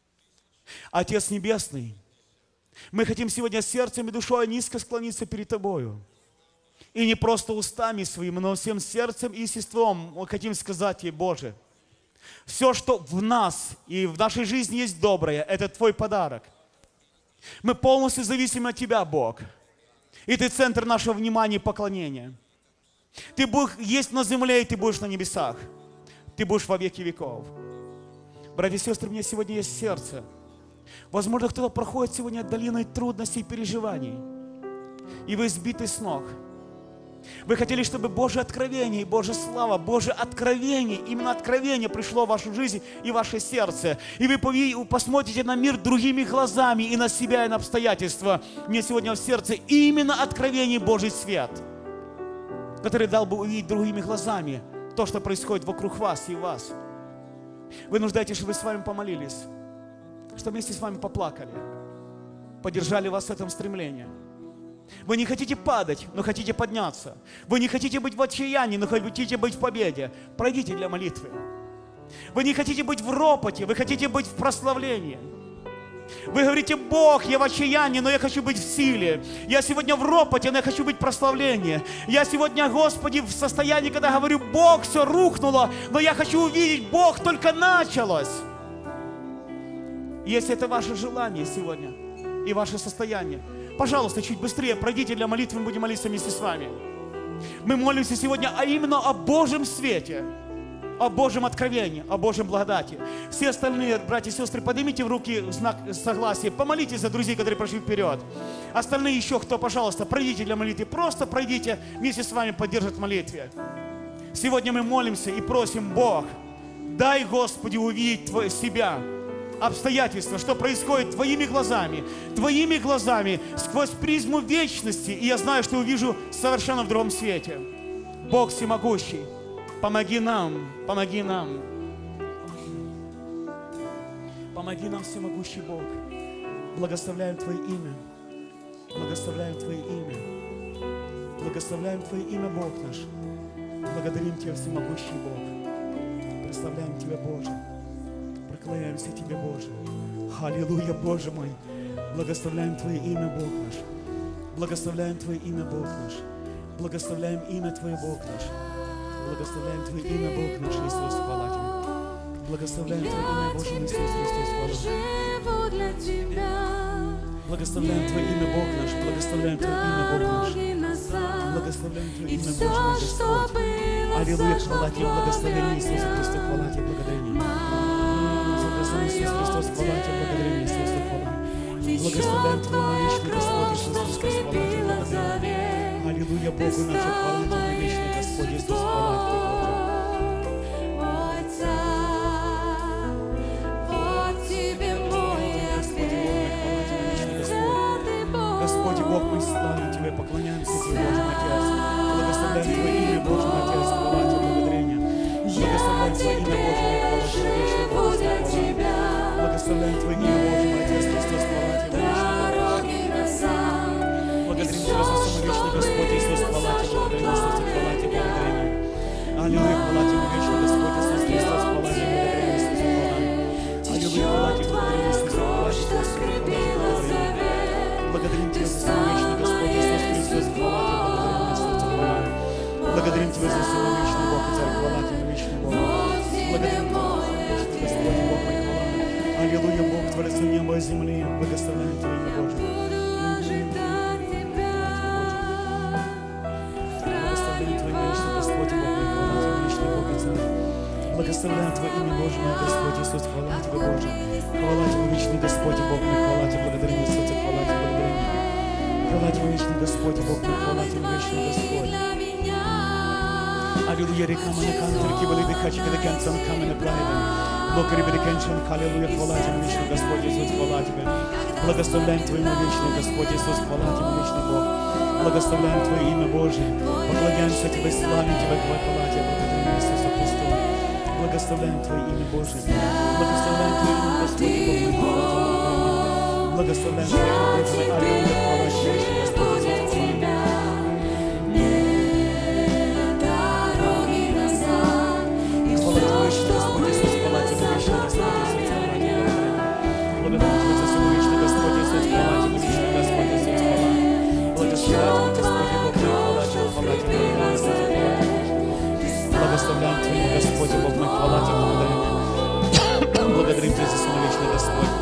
Отец Небесный, мы хотим сегодня сердцем и душой низко склониться перед Тобою. И не просто устами своими, но всем сердцем и естеством мы хотим сказать Тебе: Боже, все, что в нас и в нашей жизни есть доброе, это Твой подарок. Мы полностью зависим от Тебя, Бог. И Ты центр нашего внимания и поклонения. Ты Бог есть на земле, и Ты будешь на небесах. Ты будешь во веки веков. Братья и сестры, у меня сегодня есть сердце. Возможно, кто-то проходит сегодня долиной трудностей и переживаний. И вы сбиты с ног. Вы хотели, чтобы Божье откровение и Божья слава, Божье откровение, именно откровение пришло в вашу жизнь и в ваше сердце. И вы посмотрите на мир другими глазами и на себя, и на обстоятельства. Мне сегодня в сердце именно откровение Божий свет, который дал бы увидеть другими глазами то, что происходит вокруг вас и вас. Вы нуждаетесь, чтобы с вами помолились, чтобы вместе с вами поплакали, поддержали вас в этом стремлении. Вы не хотите падать, но хотите подняться. Вы не хотите быть в отчаянии, но хотите быть в победе. Пройдите для молитвы. Вы не хотите быть в ропоте, вы хотите быть в прославлении. Вы говорите: Бог, я в отчаянии, но я хочу быть в силе. Я сегодня в ропоте, но я хочу быть в прославлении. Я сегодня, Господи, в состоянии, когда говорю: Бог, все рухнуло, но я хочу увидеть, Бог, только началось. Если это ваше желание сегодня и ваше состояние, пожалуйста, чуть быстрее пройдите для молитвы, мы будем молиться вместе с вами. Мы молимся сегодня именно о Божьем свете, о Божьем откровении, о Божьем благодати. Все остальные братья и сестры, поднимите в руки в знак согласия, помолитесь за друзей, которые прошли вперед. Остальные еще кто, пожалуйста, пройдите для молитвы, просто пройдите, вместе с вами поддержат в молитве. Сегодня мы молимся и просим: Бог, дай, Господи, увидеть себя, обстоятельства, что происходит Твоими глазами, сквозь призму вечности, и я знаю, что увижу совершенно в другом свете. Бог всемогущий, помоги нам, помоги нам. Помоги нам, всемогущий Бог. Благословляем Твое имя, благословляем Твое имя, благословляем Твое имя, Бог наш. Благодарим Тебя, всемогущий Бог. Прославляем Тебя, Боже. Проклоняемся Тебе, Боже. Аллилуйя, Боже мой. Благословляем Твое имя, Бог наш. Благословляем Твое имя, Бог наш. Благословляем имя Твое, Бог наш. Благословляем Твое имя, Бог наш, Иисус, хвала Тебе. Благословляем Твое имя, Боже мой, Иисус Христос, хвала Тебе. Благословляем Твое имя, Бог наш. Благословляем Твое имя, Бог наш. Благословляем Твое имя, Боже мой, Господь. Аллилуйя, хвала Тебе, благословение Иисуса Христа, хвала Тебе, благодарение. Иисус Христос, хвала Тебе, благодарение, Иисус, хвала. Благословляем Твое имя, вечный Господь, Иисус Христос, хвала Тебе, благодарение. Аллилуйя, Богу нашу, хвала Тебе, вечный Господь, Иисус, хвала Тебе, Боже. Господи, Бог, мы славим Тебе, поклоняемся Тебе, Боже мой, Отец. Благословляем Твое имя, Боже мой, Отец, хвала Тебе, благодарение. Благословляем Твое имя, Боже мой, хвала Тебе, вечный Господь. Благословляем Твое имя, Боже мой, Отец Христос, хвала Тебе, вечный Господь. Благодарим Тебя за самовечный Господь Иисус, хвала Тебе, благодарим, Иисус, хвала Тебе, благодарим. Аллилуйя, хвала Тебе, вечный Господь Иисус Христос. вечный Господь Иисус Христос, хвала Тебе, благодарим Иисус, хвала. Благодарим Тебя за силу вечный Бог и Царь, хвала Тебе, вечный Бог. Благодарим Тебя, вечный Господь, Бог мой, хвала. Аллилуйя, Бог, Творец неба и земли, благословляем Твое имя, Боже. Благословляем Твое имя, вечный Господь, Бог мой, хвала Тебе, вечный Бог и Царь. Благословляем Твое имя, Боже мой, Господь Иисус, хвала Тебе, Боже. Хвала Тебе, вечный Господь, Бог мой, хвала Тебе, благодарим Иисус, хвала Тебе, благодарим. Хвала Тебе, вечный Господь, Бог мой, хвала Тебе, вечный Господь. Аллилуйя, река Манакантер, Кибали, Дыхачи, Кадаканцан, Камена, Плайден. Локари, Бедекеншан, Аллилуйя, хвала Тебе, вечный Господь Иисус, хвала Тебе. Благословляем Твое имя, вечный Господь Иисус, хвала Тебе, вечный Бог. Благословляем Твое имя, Боже. Поклоняемся Тебе, славим Тебя, хвала Тебе, благодарим Иисусу Христу. Благословляем Твое имя, Боже. Благословляем Твое имя, Господь, Бог мой, хвала Тебе. Благословляем Твое имя, Боже мой, аллилуйя, хвала Тебе, вечный Господь Иисус, хвала. Благословляем Твое, Господь, Бог мой, хвала Тебе, благодарим. Благодарим Тебя за самовечный Господь.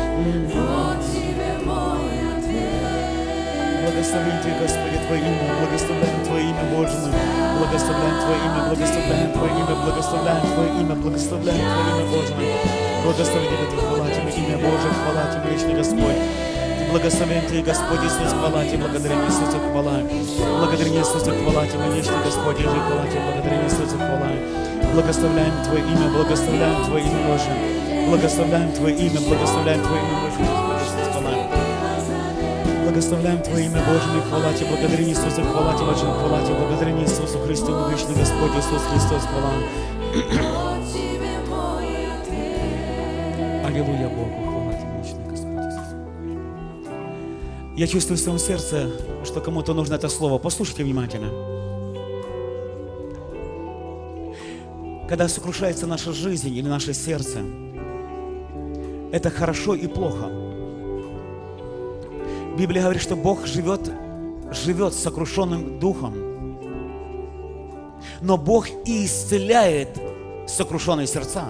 Благословим Тебя, Господи, Твое имя, благословляем Твое имя, Боже мой. Благословляем Твое имя, благословляем Твое имя, благословляем Твое имя, благословляем Твое имя, Боже мой. Благослови Тебя, хвала Тебе, имя Божие, хвала Тебе, вечный Господь. Благословен Ты, Господь Иисус, хвала Тебе, благодарим Иисуса, хвала. Благодарим Иисуса, хвала Тебе, вечный Господь, Иисус, хвала Тебе, благодарим Иисуса, хвала. Благословляем Твое имя, благословляем Твое имя, Боже. Благословляем Твое имя, благословляем Твое имя, Боже, Иисус, хвала. Благословляем Твое имя, Боже, мой, хвала Тебе, благодарим Иисуса, хвала Тебе, Боже, хвала Тебе, благодарим Иисусу Христу, вечный Господь, Иисус Христос, хвала. Аллилуйя Богу, хвала Тебе, вечный Господь Иисус. Я чувствую в своем сердце, что кому-то нужно это слово. Послушайте внимательно. Когда сокрушается наша жизнь или наше сердце, это хорошо и плохо. Библия говорит, что Бог живет с сокрушенным духом. Но Бог и исцеляет сокрушенные сердца.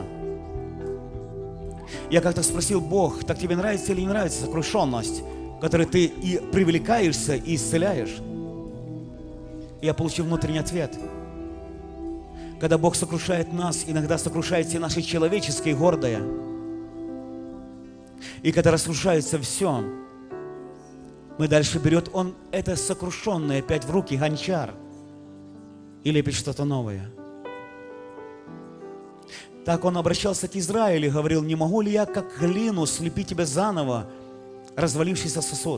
Я как-то спросил: Бог, так тебе нравится или не нравится сокрушенность, которой ты и привлекаешься, и исцеляешь? И я получил внутренний ответ. Когда Бог сокрушает нас, иногда сокрушается и наше человеческое, гордое. И когда разрушается все, мы дальше берет Он это сокрушенное опять в руки, гончар, и лепит что-то новое. Так Он обращался к Израилю и говорил: не могу ли я, как глину, слепить тебя заново, развалившийся сосуд?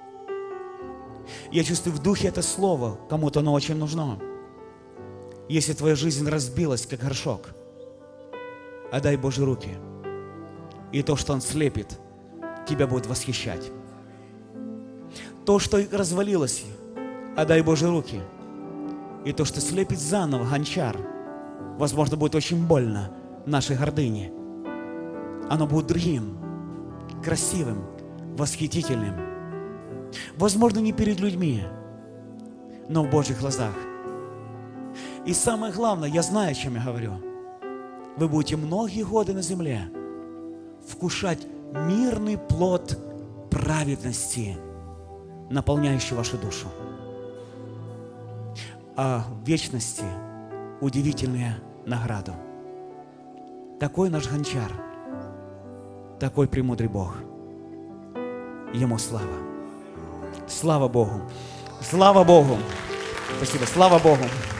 Я чувствую в духе это слово, кому-то оно очень нужно. Если твоя жизнь разбилась, как горшок, отдай Божьи руки, и то, что Он слепит, тебя будет восхищать. То, что развалилось, отдай Божьи руки, и то, что слепит заново гончар, возможно, будет очень больно нашей гордыне. Оно будет другим, красивым, восхитительным. Возможно, не перед людьми, но в Божьих глазах. И самое главное, я знаю, о чем я говорю. Вы будете многие годы на земле вкушать мирный плод праведности, наполняющий вашу душу. А в вечности удивительная награду. Такой наш гончар, такой премудрый Бог. Ему слава. Слава Богу. Слава Богу. Спасибо. Слава Богу.